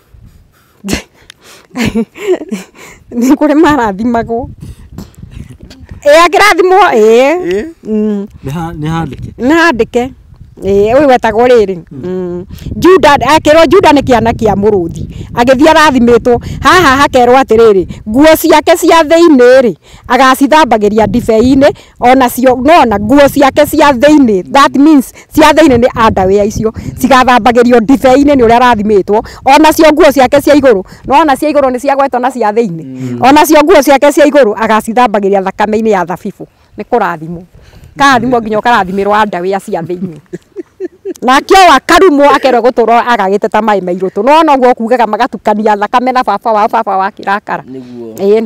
ni kuri marathimagwo eh akirathimwo eh mm ni handike ni handike eh uyu wetagwo riri mm Juda akero Juda ni kiana kia muruthi agithia arathimitwo haha hakerwo atiriri nguo ciake cia thiini ri agacithambagiria ndibei-ini ona cio nona nguo ciake cia thiini that means cia thiini ni underwear icio cigathambagirio ndibei-ini ni uria arathimitwo ona cio nguo ciake cia iguru nona cia iguru ni cia gwetwo na cia thiini ona cio nguo ciake cia iguru agacithambagiria thakame-ini ya thabibu ni kurathimwo karathimwo nginya karathimirwo underwear cia thiini na kio wa karumo akerwo guturo agagiteta mai mairutu no no guo kugaga magatukania thakame na baba wa baba wa kirakara niguo eh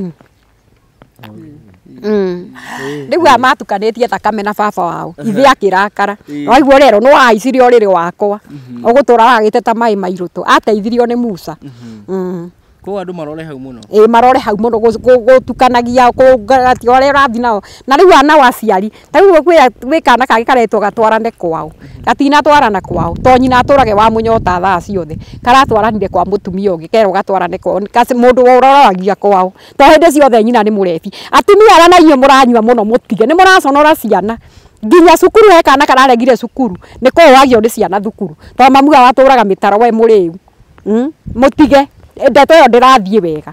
mm riu amatukanĩtie thakame na baba wao ithe akirakara no iguo rero no aicirie uriri wakwa ugutura agagiteta mai mairutu ateithirio ni Musa mm ko andu marore hau muno eh marore hau muno gutukanagia kugati ore rathi nao na riu ana waciari tariu gwi kana kage karetwo gatwarane kwao gatina twarana kwao to nyina aturage wa munyota thaa ciothe karatwaranire kwa mutumia ungi kero gatwarane kwao kasi mundu uroragia kwao to hindi ciothe nyina ni murebi atumia ara na inyo muranyua muno mutige ni muraconora ciana nginya cukuru he kana kararegire cukuru ni ko wagio ni ciana thukuru to mamuga waturaga mitaro we muriu mm mutige ndeto yo ndirathie wega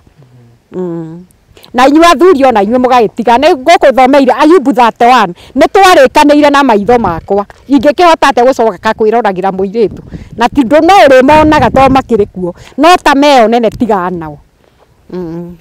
mm na inyu athuri ona inyu mugagitiga ni ngukuthomeire Ayubu thirty-one ni twarikanire na maitho makwa ingikihota ate gucoka kakwiroragira muiritu na ti ndu no ri monaga to makiri kuo no ta meo nene tiga nao mm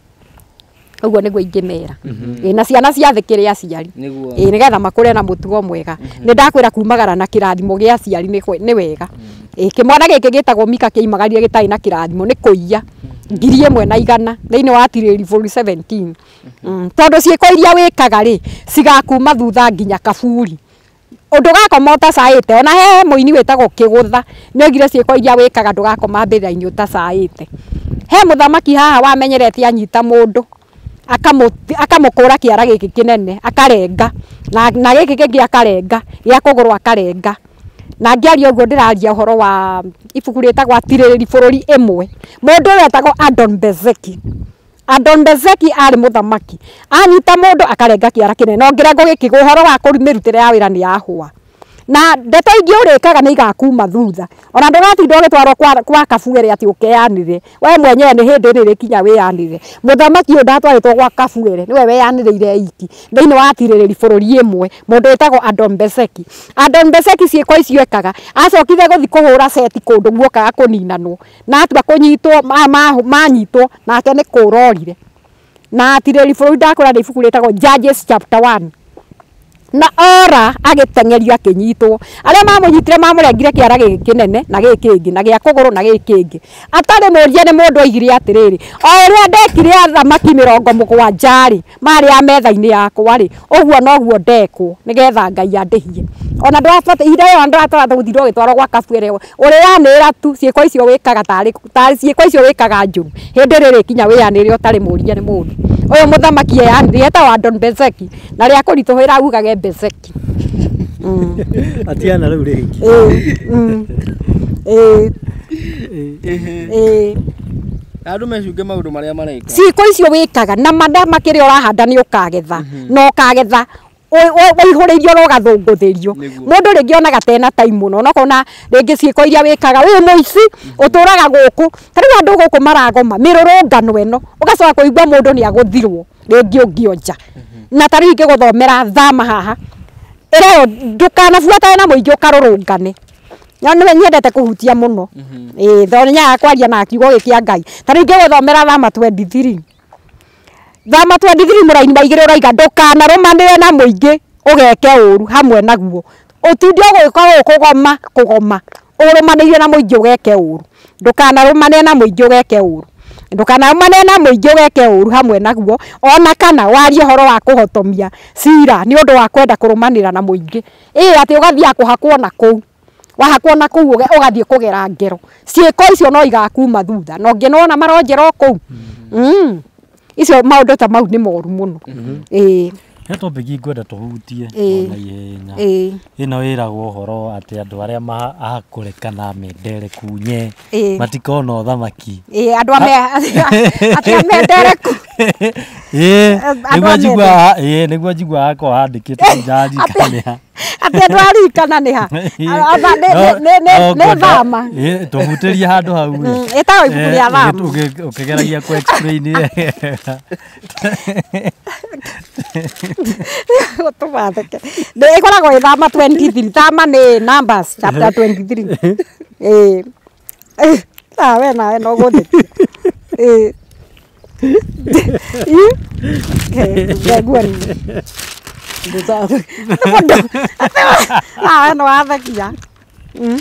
uguo niguo ingimera na ciana cia thikiri aciari eh nigetha makure na mutugo mwega ni ndakwira kumagara na kirathimo gia aciari ni wega eh kimwana giki gitagwo Mika kiimagaria gitai na kirathimo ni kuiya ngiri imwe na igana thiini wa tiriri seventeen mm tondu ciiko iria wikaga ri cigakuma thutha nginya kaburi undu gakomota saite ona he muini wetagwo Kigutha ni ogire ciiko iria wikaga ndugakoma mbira-ini utasaite he muthamaki haha wamenyerete anyita mundu akamukura kiara giki kinene akarenga na na giki kingi akarenga gia kugurwa akarenga na ngiaria uguo ndiraria uhoro wa ibuku ritagwo Atiriri bururi imwe mundu wetagwo Adon-Bezeki Adon-Bezeki ari muthamaki anyita mundu akarenga kiara kinene no ngirengo giki uhoro wa kurumirutire ya wira ni yahua na ndeto ingi urikaga ni igakuma thutha ona nduratinda ugitwarwo kwa kwa kabuere ati ukeyanire we mwenyewe ni hindi riri kinya wiyanire muthamaki uyu ndatwaritwo kwa kabuere niwe weyaniriire iki thiini wa Atiriri bururi imwe mundu wetagwo Adon-Bezeki Adon-Bezeki ciiko icio ekaga acokire guthi kuhura seti kundu guokaga kuninanwo na atua kunyitwo manyitwo nake ni kurorire na Atiriri bururi ndakura ni ibuku ritagwo Judges chapter one na ora agitengerio akinyitwo aria mamunyitire mamurengire kiara giki kinene na giki kingi na gia kuguru na giki kingi atari murie ni mundu oigire atiriri o uria ndekire athamaki mirongo mugwanja ri mari a metha-ini yakwa ri uguo noguo ndekwo nigetha Ngai andihie ona ndwabata ire yo ndratwara guthiro gitwaro gwa kabuere uri yanira tu ciiko icio wikaga tari tari ciiko icio wikaga njuru hindi riri kinya wiyanire utari murie ni mundu uyu muthamaki yanire ta wa Adon-Bezeki na ria kurituhira ugage Bezeki mm atiana riu ringi eh mm eh eh Andu mecunge maundu maria mareka. Ciko icio wikaga na manda makiri urahanda ni ukagetha. No kagetha waihuririo no gathunguthirio. Mundu ringi ona gatena time muno no kona ringi ciko iria wikaga wi muici uturaga guku. Tari andu guku maragoma mirurungano eno ugacoka kuigua mundu ni aguthirwo ringi ungionja. Na tari ingi guthomera thama haha. Ero ndukana buatana na muingi ukarurungane. Nyone nyendete kuhutia muno. Eh thonya kwaria na kiugo gikia Ngai. Tari ingi guthomera thama twenty-three. Thama twenty-three muraini baigire uraiga ndukana rumanire na muingi ugeke uru hamwe naguo. Utindio gwika ukugoma kugoma. Urumanire na muingi ugeke uru. Ndukana rumanire na muingi ugeke uru. Ndukana rumanire na muingi ugeke uru hamwe naguo. Ona kana warie horo wa kuhotomia cira ni undu wa kwenda kurumanira na muingi. Eh ati ugathia kuhakwo na kuu. Wahakwo na kuu ugathie kugera ngero. Ciiko icio no igakuma thutha. No nginona maronjera kuu. Mm. Icio maundu ta mau ni moru muno. Eh. He topic ngwenda tuhutie ona ihenya. Eh. Ino iragwo horo ati andu aria mahakurekana mendere kunye matikona uthamaki. Eh andu ame ati mendere ku. Eh. Nigwa jigwa eh nigwa jigwa ako handikite jaji kania. Ati andu arikana ni ha. Aba ne ne ne thama. Eh tuhutiria handu hau. Etago ibuku ria thama. Ukigeragia ku explain. Otomatheke. De ikoragwo ithama twenty-three. Thama ni Numbers chapter twenty-three. Eh. Eh, ah we na no gode. Eh. Eh, gagwani. Buta. Ah, no athakia. Mm.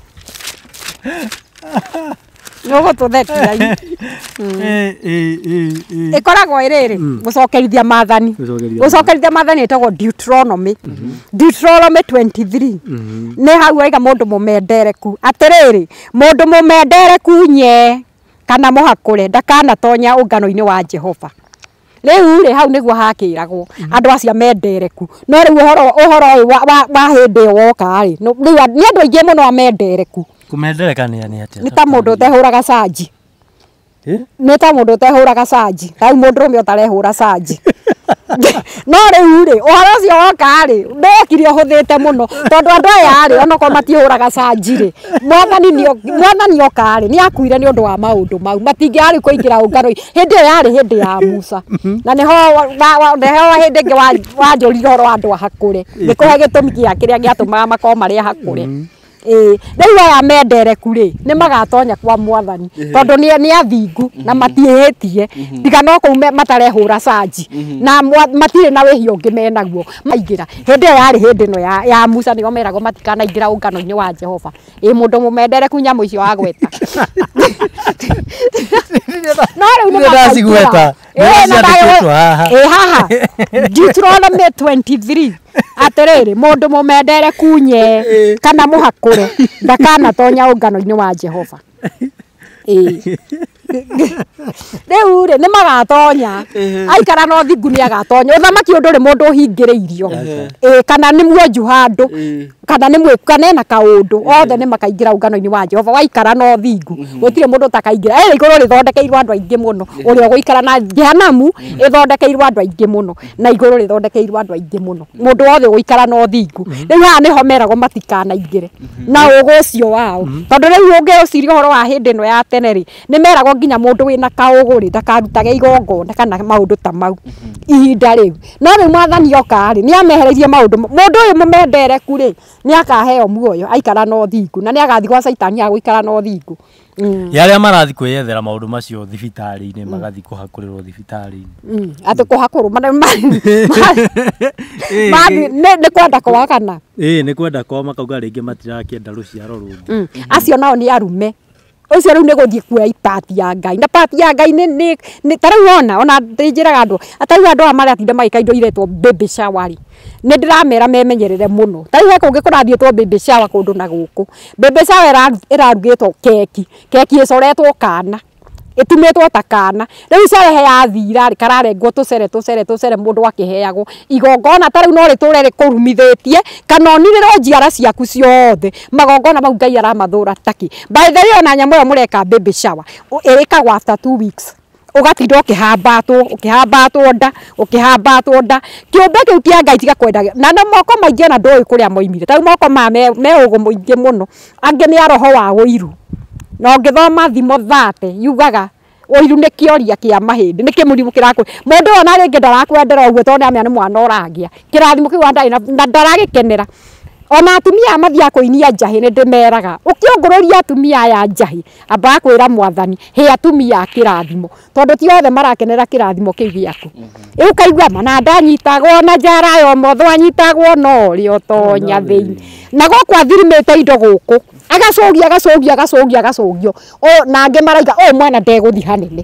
No to that. Eh eh eh. Ikoragwo iriri gucokerithia mathani. Gucokerithia mathani etagwo Deuteronomy. Deuteronomy twenty-three. Ne hau aiga mundu mumendereku. Atiriri, mundu mumendereku nye kana muhakure ndakana tonya ungano-ini wa Jehova. Riu ri hau niguo hakiragwo andu acia mendereku. No riu uhoro uhoro wa hindi woka ri. Riu ni andu aingi muno amendereku. Kumendereka ni ani atia? Ni ta mundu utehuraga caji. Eh? Ni ta mundu utehuraga caji. Rau mundu rume utarehura caji. No riu ri uhoro ucio woka ri ndekire uhuthite muno tondu andu aya ri onako matihuraga caji ri. Mwathani ni mwathani oka ri ni akuire ni undu wa maundu mau. Matingiari kuingira ungano. Hindi yari hindi ya Musa. Na niho neho hindi ngi wa njorire horo andu hakure. Ni kuhe gitumi gia kiria giatumaga makoo mari hakure. Eh riu aya mendereku ri ni magatonya kwa Mwathani tondu ni ni athingu na matihitie tiga no ku matarehura caji na matire na wihio ungi menaguo maingira hindi yari hindi no ya ya Musa ni omerago matikana ingira ungano-ini wa Jehova. Eh mundu mumendereku nyamu icio agweta. No riu ni ndacigweta. Eh haha Deuteronomy twenty-three. Atiriri mundu mumendereku nye kana muhakure ndakana tonya ungano-ini wa Jehova. Eh. Riu ri ni magatonya aikara no thingu ni agatonya uthamaki undu ri mundu uhingiriirio. Eh kana ni mwenju handu kana ni mwikane na kaundu othe ni makaingira ungano-ini wa Jehova. Waikara no thingu gutire mundu takaingira. Eh iguru rithondekeirwo andu aingi muno uria guikara na Jehanamu ithondekeirwo andu aingi muno na iguru rithondekeirwo andu aingi muno. Mundu wothe guikara no thingu. Riu ha ni homeragwo matikana ingire na ugucio wao tondu riu ungiuciria horo wa hindi no ya tene ri ni meragwo nginya mundu wina kaugu ri ndakarutage igongona kana maundu ta mau ihinda riu. No riu Mwathani oka ri ni amehereirie maundu mundu uyu mumendereku ri ni akaheo muoyo aikara no thingu na ni agathi gwa Saitani aguikara no thingu. Yaria marathi kwiyethera maundu macio thibitari-ini magathi kuhakurirwo thibitari-ini. Ati kuhakurwo mana ni kwenda kwa kana. Eh ni kwenda kwa makauga ringi matirakienda ruciaro rungi. Acio nao ni arume. Ucio riu ni guthie kuoya ipati ya Ngai na pati ya Ngai ni ni tariu ona ona ndinjiraga andu atariu andu amara tinda magika indo iretwo baby shower ri ni ndiramera memenyerere muno tariu he kungi kurathietwo baby shower kundu na guku baby shower irarugitwo keki keki icoretwo kana itumetwo takana riu cerehe ya thira ri kararengwo tucere tucere tucere mundu akiheagwo igongona ta riu no riture ri kurumithitie kana oniriro njiara ciaku ciothe magongona mau Ngai aramathura taki by the way ona nyamu yo mureka baby shower irikagwo after two weeks ugatinda ukihambatwo ukihambatwo nda ukihambatwo nda kiumbe kiu kia Ngai tiga kwendaga na no moko maingi na ndoi kuria moimire ta moko ma me ugo muingi muno ange ni aroho wa uiru no ngithoma thimo thate yugaga uiru ni kioria kia mahindi ni kimurimu kirakwe mundu ona ringi ndarakwendera uguo tondu amya ni mwana orangia kirathimo kiu andai na ndaragikenera ona atumia amathia kuinia njahi ni ndimeraga ukiongururia atumia ya njahi amba kwira mwathani he atumia kirathimo tondu ti othe marakenera kirathimo kiu giaku iu kaigua mana ndanyitagwo na njara yo motho anyitagwo no ri otonya thiini na gokwa thirimite indo guku agacogia agacogia agacogia agacogio o nange maraiga o mwana ndeguthi hanene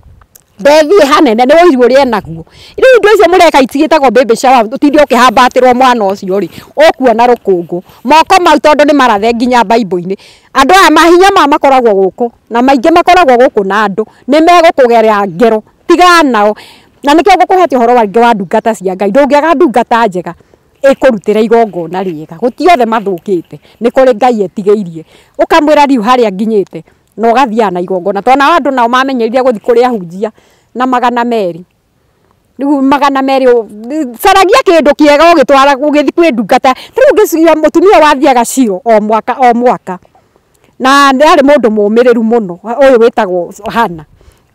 ndethi hanene ni uiru ri enaguo iri indo icio mureka itigitagwo baby shower utindi ukihambatirwo mwana ucio ri okuona rukungu moko mau tondu ni marathe nginya Bible-ini andu aya mahinya ma makoragwo guku na maingi makoragwo guku na andu ni megukugera ngero tiga nao na nikio ngukuhete horo wangi wa ndungata cia Ngai ndungiaga ndungata njega ikurutira igongona riega gutiothe mathukite ni kuri Ngai etigeirie ukamwira riu haria nginyite no gathia na igongona tona andu nao mamenyeria guthi kuria hunjia na magana meri riu magana meri saragia kindu kiega ugitwara ugithi kwi ndungata riu ngiciria mutumia wathiaga ciro o mwaka o mwaka na ari mundu mumiriru muno uyu witagwo Hana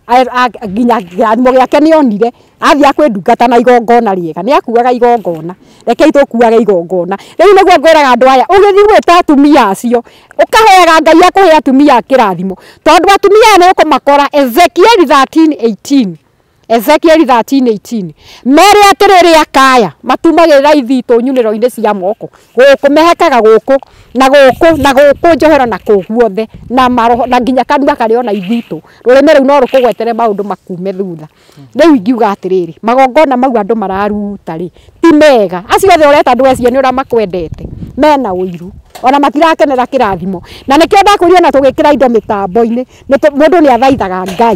ginya gĩathimo gĩake nĩ onire athia kwĩ ndungata na igongona riega nĩ akuaga igongona rekei tũkuage igongona rĩu nĩguo ngwĩraga andũ aya ũgĩthiĩ gwĩta atumia acio ũkahoyaga Ngai akũhe atumia kĩrathimo tondũ atumia nĩ ũkũmakora Ezekiel thirteen eighteen Ezekiel thirteen eighteen mere atiriri akaya matumagirira ithito nyuniro-ini cia moko guku mehekaga guku na guku na guku njohero na kuguothe na maroho na nginya kanua kari ona ithito rurime riu no rukugwetere maundu makume thutha riu ingiuga atiriri magongona mau andu mararuta ri ti mega acio othe ureta andu ecie ni ura makwendete mena uiru ona matirakenera kirathimo na nikio ndakuria na tugikira indo mitambo-ini mundu ni athaithaga Ngai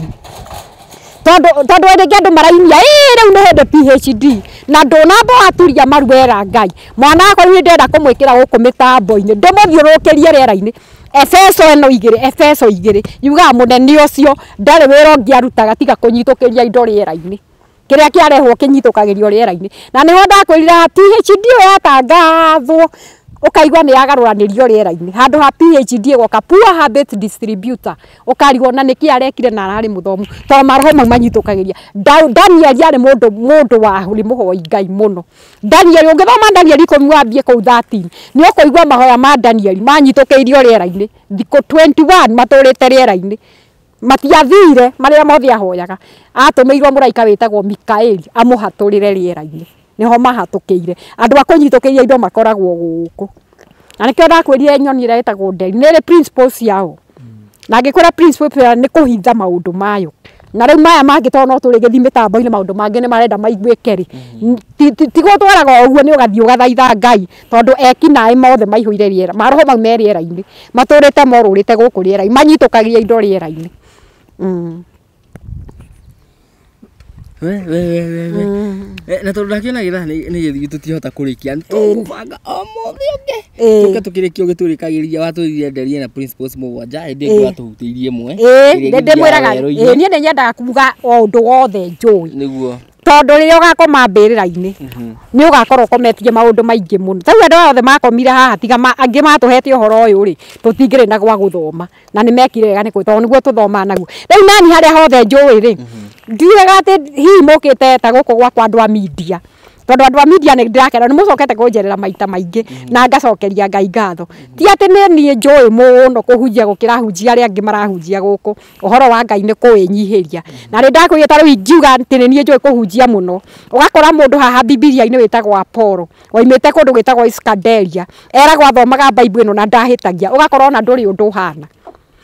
tondu tondu ende andu marainia eh riu ni hende P H D na ndonamba aturia maruera Ngai mwana wako ni ndenda kumwikira guku mitambo-ini ndimuthiurukirie riera-ini Efeso eno igiri Efeso igiri yuga munene ucio ndari wira ngiarutaga tiga kunyitukiria indo riera-ini kiria kiarehwo kinyitukagirio riera-ini na niho ndakwirira P H D yatangathwo ukaigwa ni yagaruranirio riera-ini handu ha P H D goka poor habit distributor ukarigwo na niki arekire na arari muthomu to maroho mau manyitukagiria Daniel yari mundu mundu wa huri muhoi Ngai muno Daniel ungithoma Daniel ikumi wambie ku thirteen ni ukuigwa mahoya ma Daniel manyitukirio riera-ini thiko twenty one maturite riera-ini matiathire maria mothe ahoyaga atumirwo muraika witagwo Mikaeli amuhaturire riera-ini niho mahatukiire andu akunyitukiria indo makoragwo guku na nikio ndakwirire nyoni ira itagwo nderi nire principles yao na ngikwira principle ni kuhitha maundu mayo na riu maya mangi to no turi githi mitambo-ini maundu mangi ni marenda maiguike ri tigo twaraga uguo ni ugathi ugathaitha Ngai tondu eki nae mothe maihuire riera maroho mau me riera-ini maturite morurite guku riera-ini manyitukagia indo riera-ini mm we we we we na tondu ndakiona gira ni githii tutihota kurikia tubanga o mothe unge tuka tukirikia ugiturikagiria waturirie nderie na principles mugwanja indi ngi watuhutiirie mwe eh ndende mwiraga eh nie ni nyendaga kuga o undu wothe njui niguo tondu riria ugakoma mbirira-ini ni ugakorwo kometie maundu maingi muno tau andu othe makomire haha tiga angi matuhete uhoro uyu ri tutingire na gwa guthoma na ni mekire wega ni tondu niguo tuthoma naguo riu nani haria hothe njui ri ndiaga ati hi mukite ta guku gwakwa andu a media tondu andu a media ni ndirakena ni mucokete kunjerera maita maingi na ngacokeria Ngai ngatho ti ati ni nie njui muno kuhunjia gukira hunjia aria angi marahunjia guku uhoro wa Ngai ni kuwinyihiria na ri ndakwira ta riu ingiuga ati ni nie njui kuhunjia muno ugakora mundu haha Biblia-ini witagwo Apollo waimite kundu gwitagwo Iskanderia eragwo athomaga Bible ino na ndahitagia ugakora ona nduri undu hana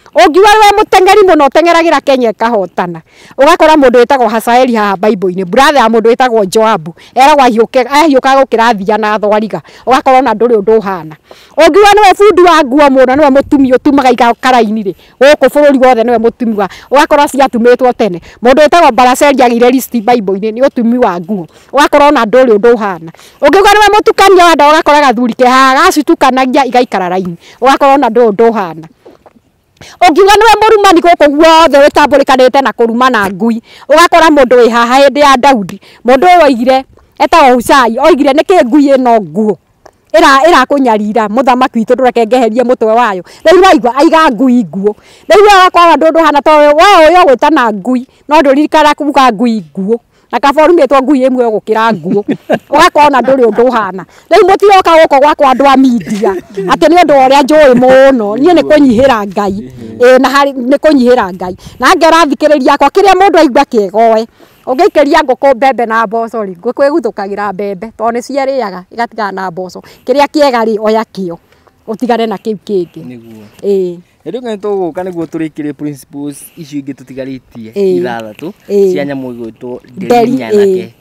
Ungiwa we mutengeri muno tengeragira Kenya kahotana ugakora mundu wetagwo Hasaeli haha Bible-ini brother ya mundu wetagwo Joabu eragwa hiuke ahiuka gukirathia na thwariga ugakora na nduri undu uhana ungiwa niwe fundi wa nguo muno niwe mutumi utumaga ikaraini ri guku bururi wothe niwe mutumi wa ugakora ciatumitwo tene mundu wetagwo Baraceli agire list Bible-ini ni utumi wa nguo ugakora na nduri undu uhana ungiwa niwe mutukania wa nda ugakora gathuri ke haha gacitukanagia igaikara raini ugakora na nduri undu uhana Ogiwa niwe murumani guku guothe wetamburikanite na kuruma na ngui ugakora mundu wi haha hindi ya Daudi mundu oigire etagwo Hushai oigire niki ngui ino nguo ira ira kunyarira muthamaki witu ndureke ngeherie mutwe wayo riu raigwa aiga ngui nguo riu agakora ndundu hana to wao yo gwitana ngui no nduririkana kuga ngui nguo na kaborumetwo ngui imwe gukira nguo ugakona nduri undu uhana riu mutioka guko gwakwa andu a media ati ni undu uria njui muno nie ni kunyihira ngai e na hari ni kunyihira ngai na ngerathikiriria kwa kiria mundu aigua kiegoe ungiikeria nguku mbembe na mboco ri nguku iguthukagira mbembe to ni ciariaga igatigana na mboco kiria kiega ri oya kio utigane na kiu kingi niguo eh Ero ngai to kana guo turikire principles icio ingi tutigaritie ithathatu cia nyamu igwitwo nderinya nake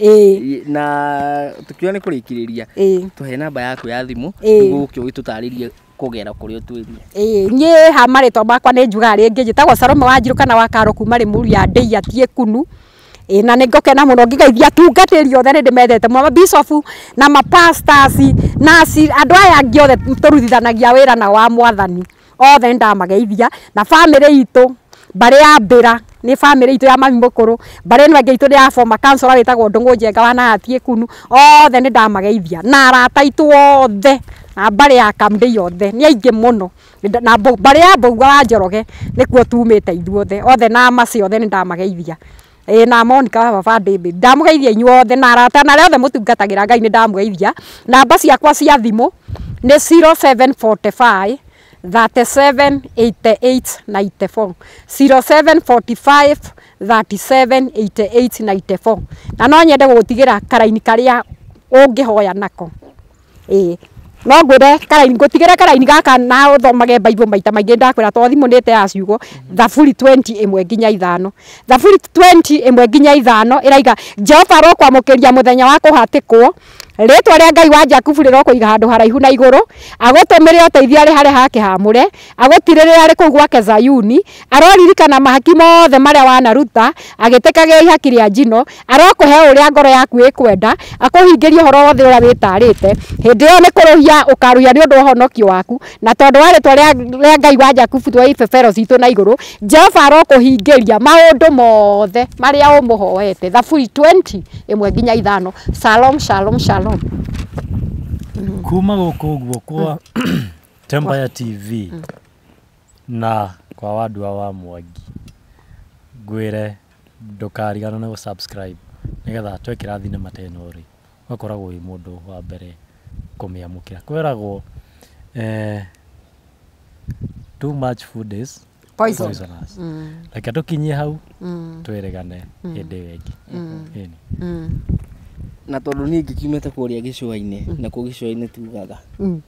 na tukiwa ni kurikiriria tuhe namba yaku ya thimu niguo gitutaririe kugera kuri utwirie eh nye ha maritwa bakwa ni njuga ringi njitagwo Salome Wanjiru kana wa Karo kuma ri muri ya ndei atie kunu e na ningokena muno ngigeithia tungatiri othe ni ndimethete mama bishop na ma pastors na si andu aya ngi othe turuthithanagia wira na wa mwathani othe ndamageithia na family itu bari ya mbira ni family itu ya mami mukuru bari ni wange itu ya former councilor witagwo Ndungu Njenga wana atie kunu othe ni ndamageithia na arata itu othe na bari ya kamde yothe ni aingi muno na bari ya Mbugua wa Njoroge nikuo tumite ithuothe othe na maci othe ni ndamageithia e na Monica baba David ndamugeithia inyuothe na arata na othe mutungatagira Ngai ni ndamugeithia namba ciakwa cia thimu ni zero seven four five thirty-seven eighty-eight ninety-four zero seven four five thirty-seven eighty-eight ninety-four na no nyende gutigira karaini karia ungihoya nako eh no ngwire karaini gutigira karaini gaka na uthomage Bible maita maingi ndakwira to thimu nite ya ciugo Thaburi twenty imwe nginya ithano Thaburi twenty imwe nginya ithano iraiga Jehova ro kwamukiria muthenya wa kuhatikwo ritwa ria Ngai wa Jakubu rirokuiga handu haraihu na iguru agutumire uteithia ri hare hake hamure agutirire ri kugwa ke Zayuni aroririkana mahaki mothe maria wanaruta agitekaga ihaki ria njino arokuhe uria ngoro yaku ikwenda akuhingiria horo wothe uria witarite hindi yo ni kuruhia ukaruhia ni undu uhonokio waku na tondu wa ritwa ria Ngai wa Jakubu twa ifefero citu na iguru Jehova arokuhingiria maundu mothe maria umuhoete Thaburi twenty imwe nginya ithano Shalom shalom shalom kuma guku guo kwa Empire T V na kwa wadua wa Mwangi ngwire ndukarigana na gusubscribe nigetha twekira thinema teno ri wakoragwo wi mundu wa mbere kumiamukira kweragwo eh too much food is poisonous mm. Like atukinyie hau mm. Tweregane mm. Hindi wengi mm. mm. na tondu ningi kiumete kuria gicua-ini mm. na ku gicua-ini tugaga mm.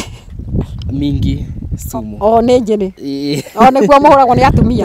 mingi sumu o ni njini o ni kuo muhuragwo ni atumia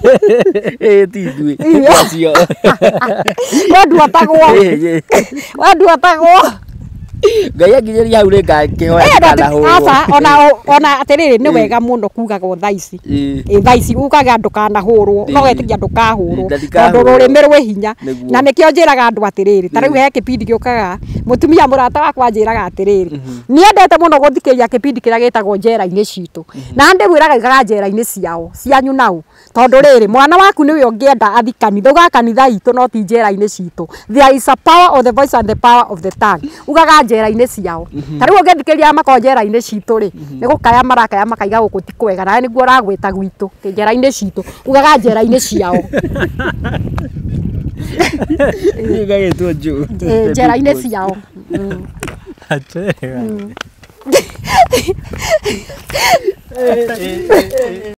eh ti ndui acio wandu atagwo wandu atagwo Ngai angiria hau ringa kihoya kana hu asa ona ona atiriri ni wega muno kugaga thaici e thaici ukaga ndukana hurwo no getikia ndukahurwo tondu rurimi rwi hinya na nikio njiraga andu atiriri tariu he kipindi giukaga mutumia murata wakwa njiraga atiriri ni endete muno guthikiria kipindi kiria gitagwo njera-ini citu na ndimwiraga igaga njera-ini ciao cianyu nau tondu riri mwana waku niwe ungienda athikani thuga kanitha itu no ti njera-ini citu there is a power of the voice and the power of the tongue ugaga njera-ini ciao tariu ungithikiria mako njera-ini citu ri ni gukaya marakaya makaiga guku ti kwega nawe niguo uragwita gwitu ti njera-ini citu ugaga njera-ini ciao igagitwo nju njera-ini ciao atega